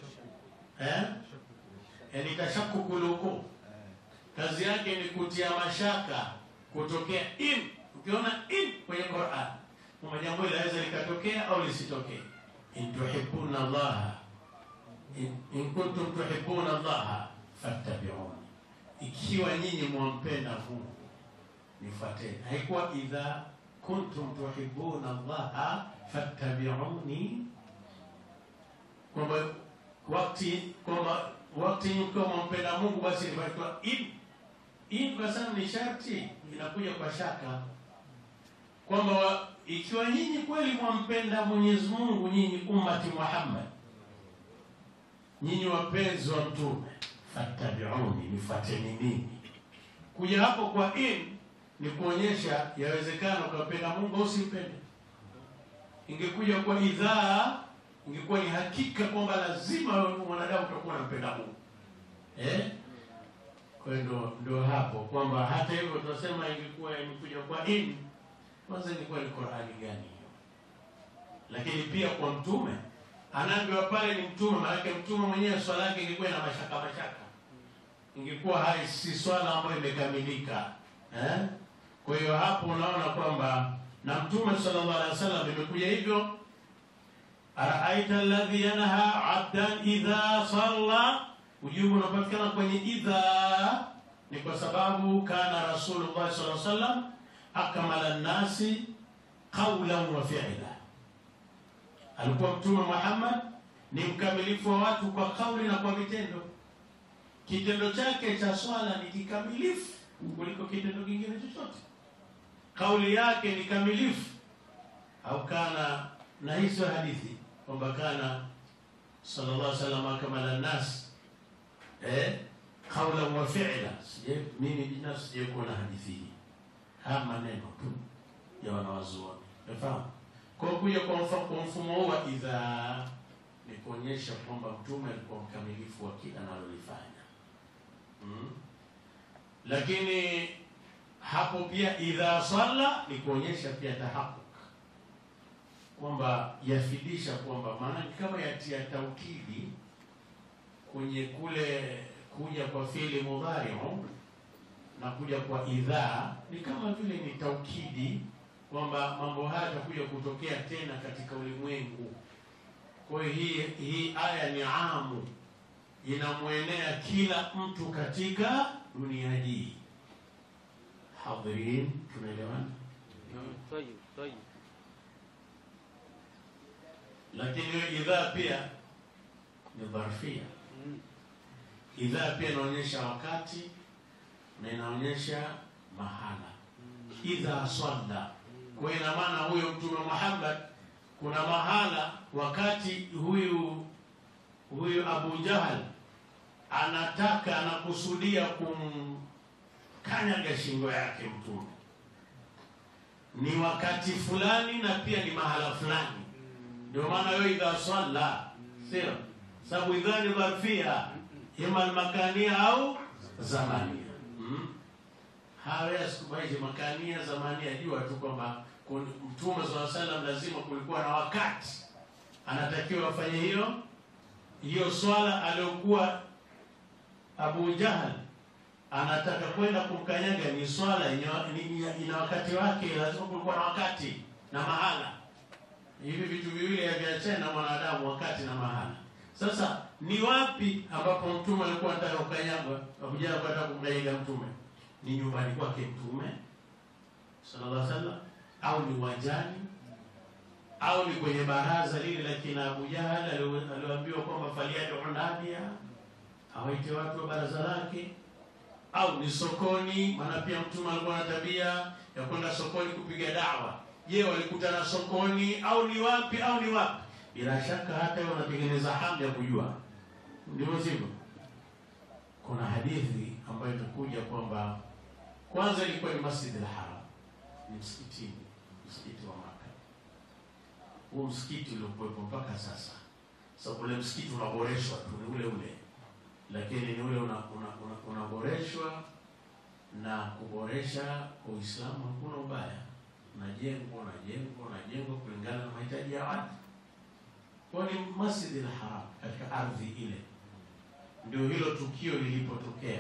Speaker 1: yani tashakkukul wuqu, kazi yake ni kutia mashaka kutokea in. Ukiona in kwenye Qur'an, kama jambo linaweza likatokea au lisitokee. In tuhibbuna Allah, in kuntum tuhibbuna Allah fattabi'uni, ikiwa nyinyi mwampenda Mungu nifuateni. Haikuwa idha kuntum tuhibbuna Allah fattabi'uni, kwamba wakati mkiwa mpenda Mungu basi nifuatwa. In kwa sababu ni sharti, inakuja kwa shaka kwamba ikiwa nyinyi kweli mwampenda Mwenyezi Mungu, nyinyi ummati Muhammad, nyinyi wapenzi wa mtume, fattabi'uni, nifuateni mimi. Kuja hapo kwa ni kuonyesha yawezekana ukapenda Mungu au usimpende. Ingekuja kwa idhaa, ingekuwa ni hakika kwamba lazima wewe mwanadamu utakuwa unampenda Mungu. Kwa hiyo ndio hapo kwamba hata hivyo tunasema ingekuwa imekuja kwa kwanza ilikuwa ni Qur'ani gani hiyo? Lakini pia kwa mtume anaambiwa pale ni mtume, maana mtume mwenyewe swala yake ilikuwa na mashaka. Ingekuwa si swala ambayo imekamilika. Kwa hiyo hapo unaona kwamba na mtume sallallahu alaihi wasallam imekuja hivyo, araaita alladhi yanha 'abdan idha salla. Ujibu unapatikana kwenye idha, ni kwa sababu kana Rasulullah sallallahu alaihi wasallam akmala an-nasi qawlan wa fi'la. Alikuwa mtume Muhammad ni mkamilifu wa watu kwa kauli na kwa vitendo. Kitendo chake cha swala ni kikamilifu kuliko kitendo kingine chochote. Kauli yake ni kamilifu. Au kana, na hizo hadithi kwamba kana sallallahu alaihi wasallam akmala an-nas qawlan wa fi'la. Mimi binafsi sijakuona hadithi hii, haya maneno tu ya wanawazuoni. Unafahamu? Kwa kuja kwa mfumo wa idha ni kuonyesha kwamba mtume alikuwa mkamilifu wa kila analolifanya. Lakini hapo pia idha salla ni kuonyesha pia tahakuk, kwamba yafidisha kwamba maana kama yatia taukidi kwenye kule kuja kwa fi'li mudhari'u na kuja kwa idha, ni kama vile ni taukidi kwamba mambo haya yatakuja kutokea tena katika ulimwengu. Kwa hiyo hii aya ni amu, inamwenea kila mtu katika dunia hii. Hadirin, tunaelewana? Tayeb. Lakini idha pia ni dharfia. Idha pia inaonyesha wakati na inaonyesha mahala. Idha salla, kwa ina maana huyo mtume Muhammad kuna mahala wakati huyu Abu Jahal anakusudia kumkanyaga shingo yake mtume, ni wakati fulani na pia ni mahala fulani. Ndio maana wewe idha salla, sio sababu idha ni dharfia, ima al-makania au zamania. Hawa sikubaje makania zamania, jua tu kwamba mtume sallallahu alaihi wasallam lazima kulikuwa na wakati anatakiwa afanye hiyo swala aliyokuwa Abu Jahal anataka kwenda kumkanyaga, ni swala ina wakati wake, lazima kulikuwa na wakati na mahala. Hivi vitu viwili haviachana na mwanadamu, wakati na mahala. Sasa ni wapi ambapo mtume alikuwa anataka kukanyaga, Abu Jahal anataka kumkanyaga mtume? Ni nyumbani kwake mtume sallallahu alaihi wasallam, au ni wajani, au ni kwenye baraza lile la kina Abu Jahal aliyoambiwa kwamba faliadu unabia, awaite watu wa baraza lake, au ni sokoni? Maana pia mtume alikuwa na tabia ya kwenda sokoni kupiga da'wa. Je, walikutana sokoni au ni wapi? Bila shaka hata wao wanatengeneza hamu ya kujua. Ndio sivyo? Kuna hadithi ambayo itakuja kwamba kwanza ilikuwa ni Masjid al-Haram, ni msikiti wa Makkah. Huo msikiti uliokuwepo mpaka sasa. Sasa ule msikiti unaboreshwa tu, ni ule lakini ni ule unaboreshwa, na kuboresha Uislamu hakuna ubaya. Unajengwa kulingana na mahitaji ya watu. Kwa ni Masjid al-Haram katika ardhi ile. Ndio hilo tukio lilipotokea.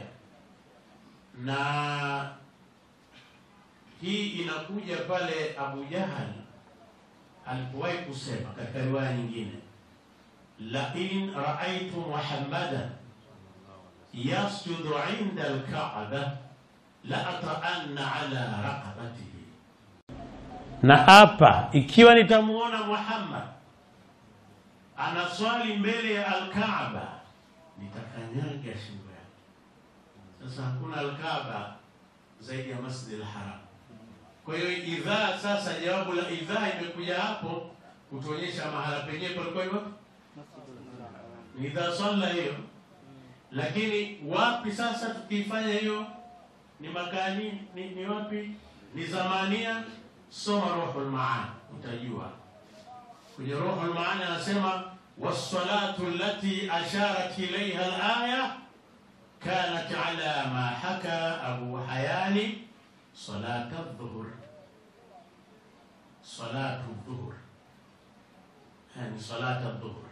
Speaker 1: Na hii inakuja pale Abu Jahal alipowahi kusema katika riwaya nyingine, la in ra'aytu Muhammadan yasjudu 'inda al-Ka'bah la ata'anna ala raqabatihi,
Speaker 2: na hapa
Speaker 1: ikiwa nitamuona Muhammad anaswali mbele ya al-Kaaba nitakanyaga shingo yake. Sasa hakuna al-Kaaba zaidi ya Masjid al-Haram. Kwa hiyo idha, sasa jawabu la idha imekuja hapo kutuonyesha mahala penyewe palikuwa hivyo ni idha salla hiyo. Lakini wapi sasa tukifanya hiyo ni makani, ni wapi? Ni zamania. Soma Ruhul Maani utajua. Kwenye Ruhul Maani anasema was-salatu allati asharat ilayha al-aya kanat ala ma haka Abu Hayani salat adh-dhuhr. Salatu adh-dhuhr, yani salat adh-dhuhr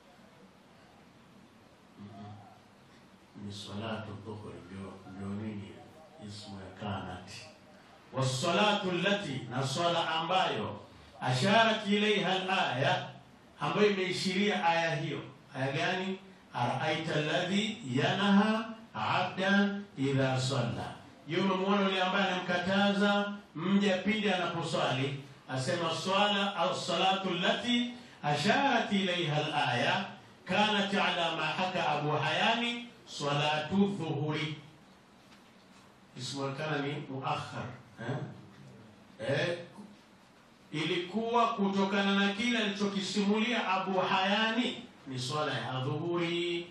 Speaker 1: ni salatu adh-dhuhr, ndio nini ismu ya kanat. Was-salatu allati, na sala ambayo asharat ilayha al-aya, ambayo imeishiria aya hiyo. Aya gani? Araaita alladhi yanaha 'abdan idha salla. Yule muone yule ambaye anamkataza mja pindi anaposwali, asema swala au salatu allati asharat ilayha al-aya kanat ala ma haka Abu Hayani salatu dhuhuri. Ismu kana ni muakhar, ilikuwa kutokana na kile alichokisimulia Abu Hayani ni swala ya dhuhuri.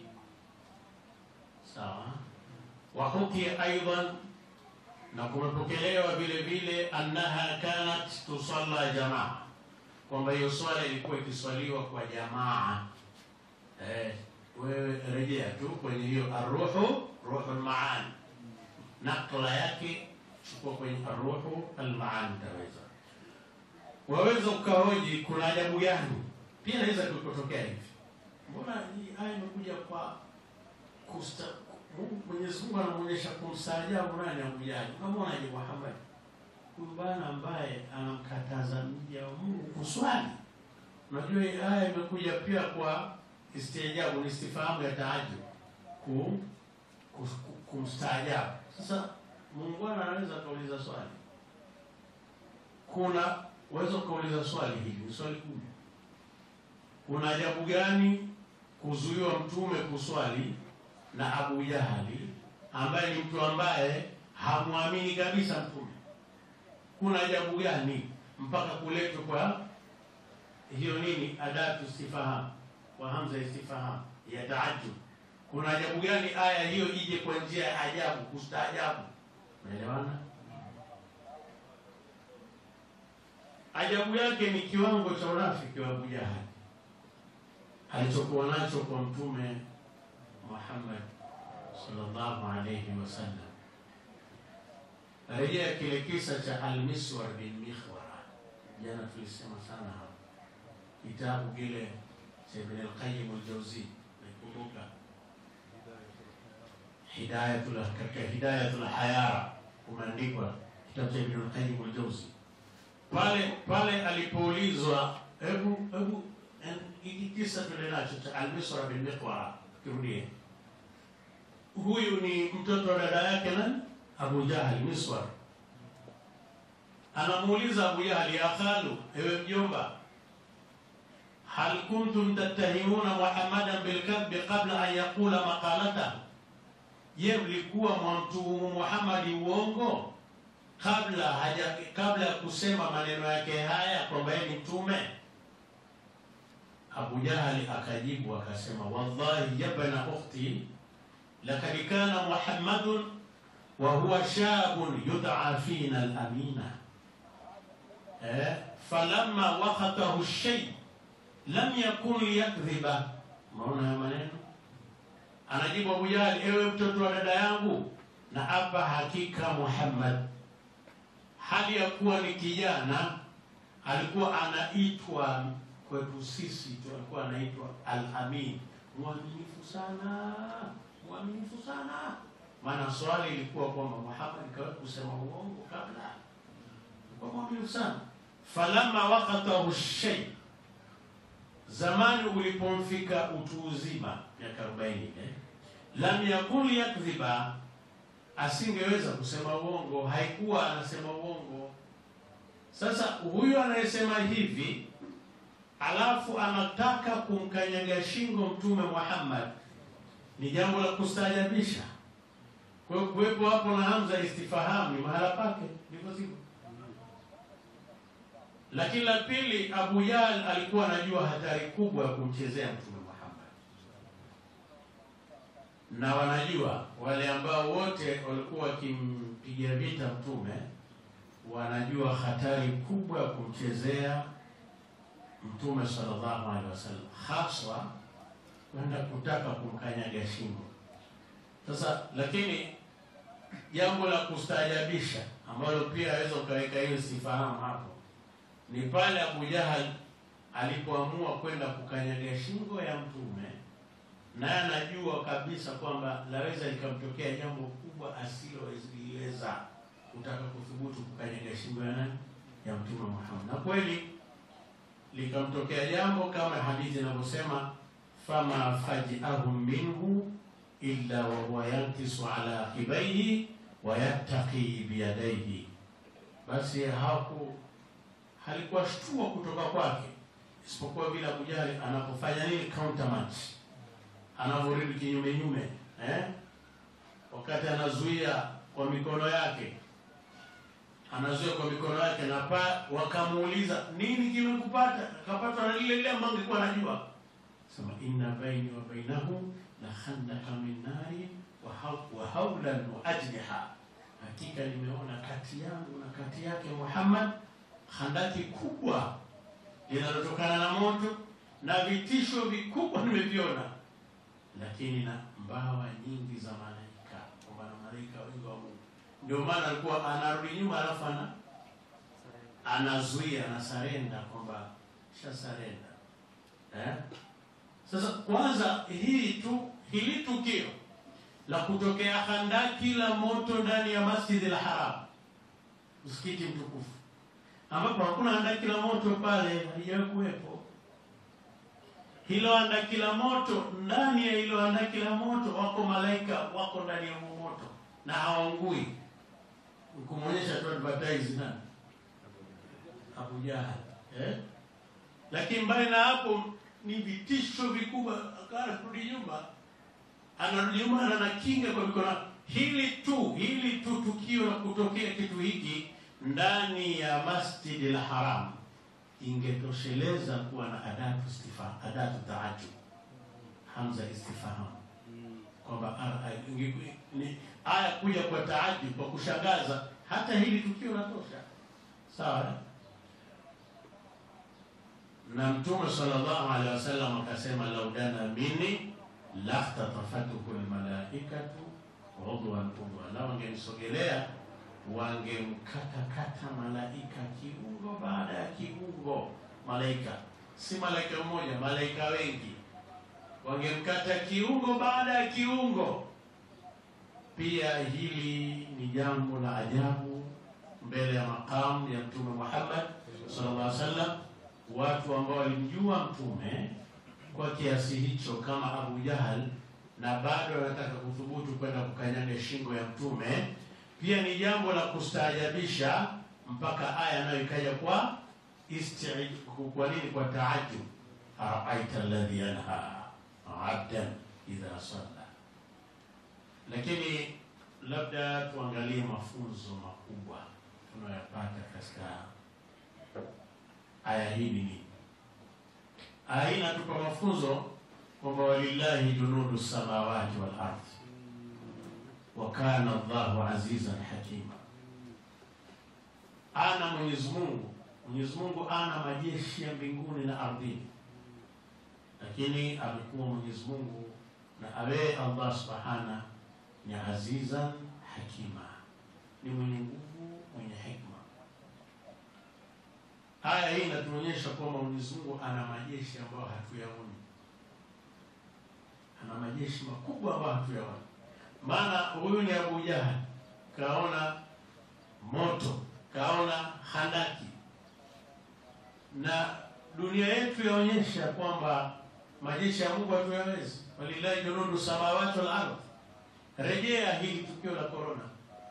Speaker 1: Sawa. Wa hukia aidan, na kumepokelewa vile vile annaha kanat tusalla jamaa, kwamba hiyo swala ilikuwa ikiswaliwa kwa jamaa. Wewe rejea tu kwenye hiyo Ruhul Maani, nakla yake chukua kwenye Ruhul Maani. Waweza ukahoji kuna ajabu gani? Pia inaweza kutokea hivi, mbona hii aya imekuja kwa Mwenyezi Mungu anamuonyesha kumstaajabu nani amjaji? Unamuona je Muhammad huyu bwana ambaye anamkataza mja wa Mungu kuswali? Unajua hii aya imekuja pia kwa istiajabu, ni istifahamu ya taajub, kumstaajabu. Sasa Mungu anaweza kauliza swali, kuna uwezo kauliza swali hili, ni swali kubwa. Kuna ajabu gani kuzuiwa mtume kuswali na Abu Jahali ambaye ni mtu ambaye hamwamini kabisa mtume? Kuna ajabu gani mpaka kuletwa kwa hiyo nini, adatu istifham wa hamza istifham ya taajub? Kuna ajabu gani aya hiyo ije kwa njia ya ajabu, kustaajabu? Unaelewana? Ajabu yake ni kiwango cha urafiki wa Abu Jahali alichokuwa nacho kwa mtume Muhammad sallallahu alayhi wasallam. Rejea kile kisa cha Al-Miswar bin Mikhwara, jana tulisema sana hapo, kitabu kile cha Ibn al-Qayyim al-Jawzi, nakumbuka Hidayatul Hayara, umeandikwa kitabu cha Ibn al-Qayyim al-Jawzi. Pale alipoulizwa, hebu hiki kisa tulenacho cha Al-Miswar bin Mikhwara kirudie. Huyu ni mtoto wa dada yake nani? Abu Jahal. Miswar anamuuliza Abu Jahal, ya khalu, ewe mjomba, hal kuntum tattahimuna Muhammadan bilkadhbi qabla an yaqula maqalata? Je, mlikuwa mwamtuhumu Muhammad uongo kabla ya kusema maneno yake haya kwamba yeye ni mtume? Abu Jahal akajibu akasema, wallahi yabna ukhti, lakad kana Muhammadun wa huwa shabun yud'a fina al-amina, falamma wakhatahu ash-shay lam yakun liyakdhiba. Maana ya maneno, anajibu Abu Jahal, ewe mtoto wa dada yangu, na hapa hakika Muhammad hali ya kuwa ni kijana alikuwa anaitwa kwetu sisi tu, alikuwa anaitwa Al-Amin, mwaminifu sana, mwaminifu sana. Maana swali ilikuwa kwamba Muhammad kawahi kusema uongo kabla, kwa mwaminifu sana. Falamma waqatahu shay, zamani ulipomfika utu uzima, miaka 40, lam yakun yakdhiba, asingeweza kusema uongo, haikuwa anasema uongo. Sasa huyu anayesema hivi alafu anataka kumkanyaga shingo Mtume Muhammad ni jambo la kustaajabisha. Kwa hiyo kuwepo hapo na hamza istifahamu ni mahala pake, ndivyo sivyo? Lakini la pili, Abu Jahl alikuwa anajua hatari kubwa ya kumchezea Mtume Muhammad, na wanajua wale ambao wote walikuwa wakimpigia vita Mtume, wanajua hatari kubwa ya kumchezea Mtume sallallahu alaihi wasallam, haswa kwenda kutaka kumkanyaga shingo. Sasa lakini jambo la kustaajabisha ambalo pia aweza ukaweka hiyo sifahamu hapo ni pale Abu Jahl alipoamua kwenda kukanyaga shingo ya Mtume, naye anajua kabisa kwamba laweza likamtokea jambo kubwa asiloweza kutaka kuthubutu kukanyaga shingo ya nani? Ya Mtume Muhammad. Na kweli likamtokea jambo kama hadithi inavyosema, fama faji'ahum minhu illa wa huwa yankisu ala akibaihi wa yattaqi biyadaihi. Basi halikuwa shtua kutoka kwake, isipokuwa vile Abu Jahl anapofanya nini, counter match, anavorudi kinyume nyume, wakati anazuia kwa mikono yake, na wakamuuliza nini kimekupata, akapata na lile ambalo alikuwa anajua, sema inna baini wa bainahu la khandaka min nari wa hawlan wa ajniha, hakika nimeona kati yangu na kati yake Muhammad handaki kubwa linalotokana na moto na vitisho vikubwa nimeviona, lakini na mbawa nyingi za malaika, kwa maana malaika wengi wa Mungu. Ndio maana alikuwa anarudi nyuma alafu anazuia na sarenda, kwamba shasarenda. Sasa kwanza hili tukio la kutokea handaki la moto ndani ya Masjid al-Haram, msikiti mtukufu, ambapo hakuna handaki la moto pale, halijakuwepo. Hilo handaki la moto, ndani ya hilo handaki la moto wako malaika, wako ndani ya moto na hawaungui. Ukumuonyesha tu advertise nani? Abu Jahl. Lakini mbali na hapo ni vitisho vikubwa, akarudi nyuma, anarudi nyuma na anakinga kwa mikono. Hili tu tukio la kutokea kitu hiki ndani ya Masjid al-Haram ingetosheleza kuwa na adatu taajub, hamza istifham, kwamba ni aya kuja kwa taajub, kwa kushangaza. Hata hili tukio latosha, sawa. Na Mtume sallallahu alaihi wasallam akasema, laudana minni laftatafatuhu almalaikatu udwan udwan, la wangenisogelea wangemkata malaika kiungo baada ya kiungo. Malaika si malaika mmoja, malaika wengi, wangemkata kiungo baada ya kiungo. Pia hili ni jambo la ajabu mbele ya makamu ya Mtume Muhammad sallallahu alaihi wasallam. Watu ambao walimjua Mtume kwa kiasi hicho kama Abu Jahl, na bado wanataka kuthubutu kwenda kukanyaga shingo ya Mtume, pia ni jambo la kustaajabisha, mpaka aya nayo ikaja kwa kwa nini? Kwa taajub. Araaita alladhi yanha 'abdan idha salla. Lakini labda tuangalie mafunzo makubwa tunayopata katika aya hii. Nini aya hii? Inatupa mafunzo kwamba walillahi junudu samawati wal ardhi wa kana Allahu azizan hakima. Ana Mwenyezi Mungu ana majeshi ya mbinguni na ardhini, lakini amekuwa Mwenyezi Mungu na awe Allah subhana ni azizan hakima, ni mwenye nguvu, mwenye hikma. Aya hii inatuonyesha kwamba Mwenyezi Mungu ana majeshi ambayo hatuyaoni, ana majeshi makubwa ambayo hatuyaoni. Maana huyu ni Abu Jahl, kaona moto, kaona handaki, na dunia yetu yaonyesha kwamba majeshi ya Mungu hatuyawezi. Walillahi junudu samawati wal ardh, Rejea hili tukio la corona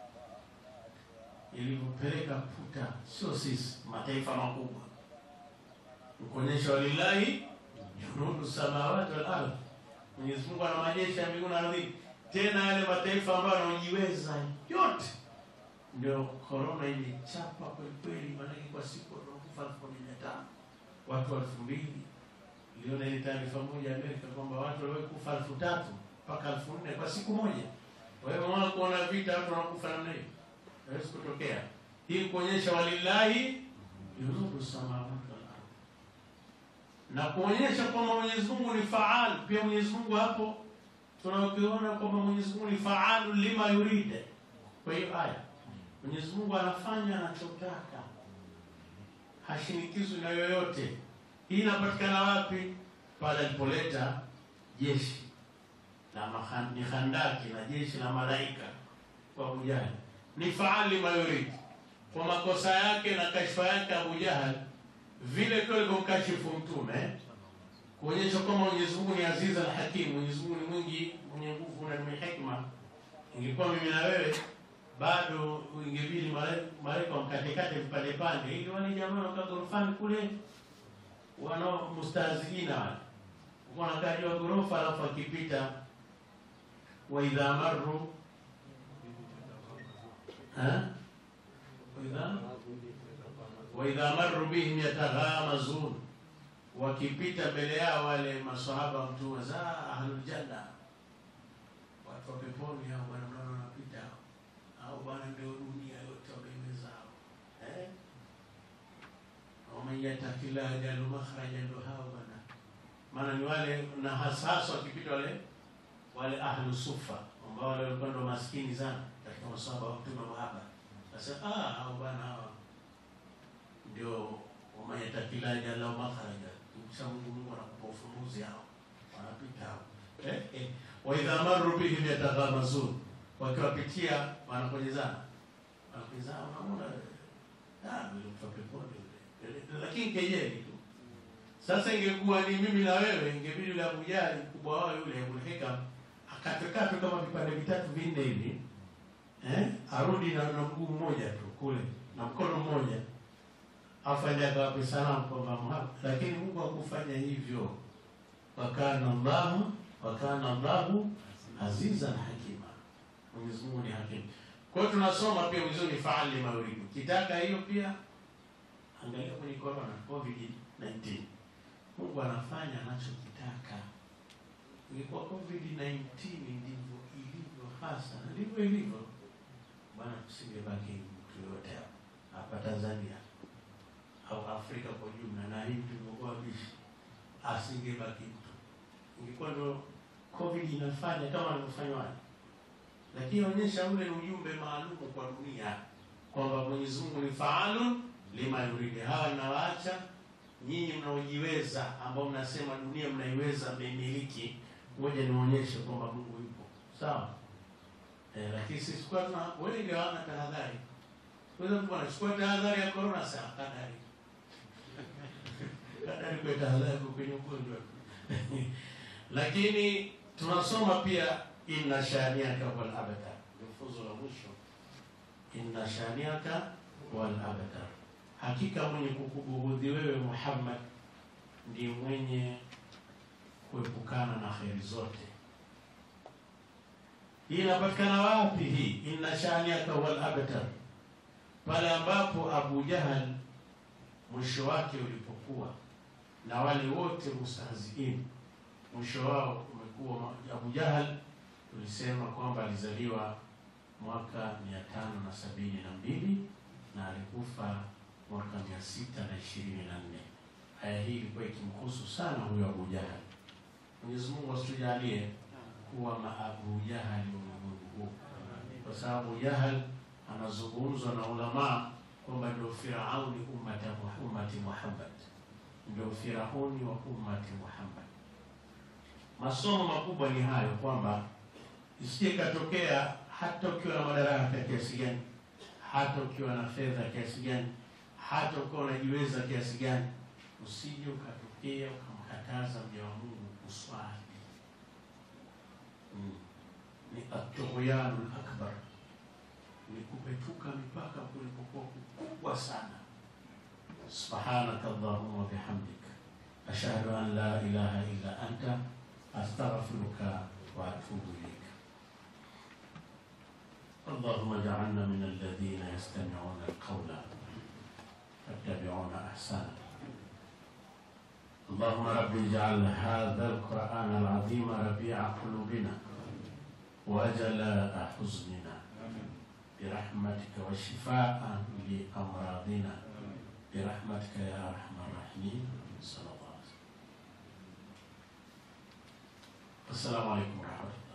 Speaker 1: ilivyopeleka puta, sio sisi, mataifa makubwa, kuonyesha walillahi junudu samawati wal ardh, Mwenyezi Mungu ana majeshi ya mbinguni na ardhi. Tena yale mataifa ambayo yanajiweza yote, ndio corona ilichapa kweli kweli. Maana kwa siku wanakufa 1500, watu 2000. Iliona ile taarifa moja Amerika kwamba watu walikufa 3000 mpaka 4000 kwa siku moja. Wewe unaona kuona vita watu wanakufa namna hiyo, haiwezi kutokea. Hii kuonyesha walillahi yunudu samawati wal ardh, na kuonyesha kwamba Mwenyezi Mungu ni faal. Pia Mwenyezi Mungu hapo tunaokiona kwamba Mwenyezi Mungu ni faalu lima yuride. Kwa hiyo aya, Mwenyezi Mungu anafanya anachotaka, hashinikizwi na yoyote. Hii inapatikana wapi? Pale alipoleta jeshi la Khandaki na jeshi la malaika kwa Abu Jahal. Ni faali lima yuride, kwa makosa yake na kashfa yake Abu Jahal, vile tu alivyomkashifu mtume, kuonyesha kwamba Mwenyezi Mungu ni aziz al-hakim, Mwenyezi Mungu ni mwingi mwenye nguvu na mwenye hikma. Ingekuwa mimi na wewe bado ingebidi malaika wamkatekate vipande pande, ili wale jamaa wakagorofani kule wanao mustazina wale wanakaa juu gorofa, alafu akipita wa idha marru wa idha marru bihim yataghamazun, wakipita mbele yao wale maswahaba mtume za ahlul janna, watu wa peponi hao bwana, mnaona wanapita au bwana, ndio dunia yote wamemezao wameyatakila ajalu makhraja, ndio hao bwana. Maana ni wale, na hasa wakipita wale ahlu sufa ambao wale walikuwa ndo maskini sana katika maswahaba wa mtume Muhammad. Sasa hao bwana hawa ndio wameyatakila ajalu makhraja, kisha Mungu anakupa ufumbuzi hao, wanapita hao wa idha marru bihim yataghamazun, wakiwapitia wanapojezana, unaona vile peponi, lakini kejeli tu. Sasa ingekuwa ni mimi na wewe, ingebidi yule Abu Jahal mkubwa wao yule Abu Hikam akatekatwe kama vipande vitatu vinne hivi, arudi na mguu mmoja tu kule na mkono mmoja, afanye akawape salamu kwa Muhammad. Lakini Mungu hakufanya hivyo. Wakana Allahu azizan hakima, Mwenyezi Mungu ni hakim. Kwa hiyo tunasoma pia Mwenyezi Mungu ni faali lima yuridu. Kitaka hiyo pia angalia kwenye corona COVID-19, Mungu anafanya anachokitaka. Ingekuwa COVID-19 ndivyo ilivyo hasa, ndivyo ilivyo bwana, tusingebaki mtu yote hapa Tanzania au Afrika kwa jumla, na hivi tulivyokuwa bishi, asingebaki mtu. Ingekuwa ndo COVID inafanya kama alivyofanywa, lakini onyesha ule ujumbe maalum kwa dunia kwamba Mwenyezi Mungu ni faalu lima yuridi. Hawa nawaacha nyinyi mnaojiweza, ambao mnasema dunia mnaiweza, mmiliki, ngoja nionyeshe kwamba Mungu yupo. Sawa? Lakini sisi kwa tuna wengi hawana tahadhari. Wewe mtu anachukua tahadhari ya corona, sawa, kadari. Kadari kwa tahadhari kwenye ugonjwa. Lakini tunasoma pia inna shaniaka wal abtar, mfuzo la mwisho, inna shaniaka wal abtar, hakika mwenye kukubughudhi wewe Muhammad ndiye mwenye kuepukana na kheri zote. Hii inapatikana wapi hii inna shaniaka wal abtar? Pale ambapo Abu Jahal mwisho wake ulipokuwa, na wale wote mustahziin mwisho wao umekuwa. Abu Jahal tulisema kwamba alizaliwa mwaka 572 na alikufa mwaka 624. Aya hii ilikuwa ikimhusu sana huyo Abu Jahal. Mwenyezi Mungu asitujalie kuwa Abu Jahal ulimwengu, kwa sababu Jahal anazungumzwa na ulama kwamba ndio Firauni ummati Muhammad, ndio Firauni wa ummati Muhammad. Masomo makubwa ni hayo, kwamba isije katokea hata ukiwa na madaraka kiasi gani, hata ukiwa na fedha kiasi gani, hata ukiwa unajiweza kiasi gani, usije ukatokea ukamkataza mja wa Mungu kuswali. ni at-tughyanul akbar, ni kupetuka mipaka kulipokuwa kubwa sana. Subhanaka Allahumma bihamdika ashhadu an la ilaha illa anta astaghfiruka wa atubu ilayk. اللهم اجعلنا من الذين يستمعون القول فاتبعون احسنه. اللهم رب اجعل هذا القرآن العظيم ربيع قلوبنا وجلاء حزننا برحمتك وشفاء لأمراضنا برحمتك يا أرحم الراحمين. صلى الله عليه وسلم. السلام عليكم ورحمة الله.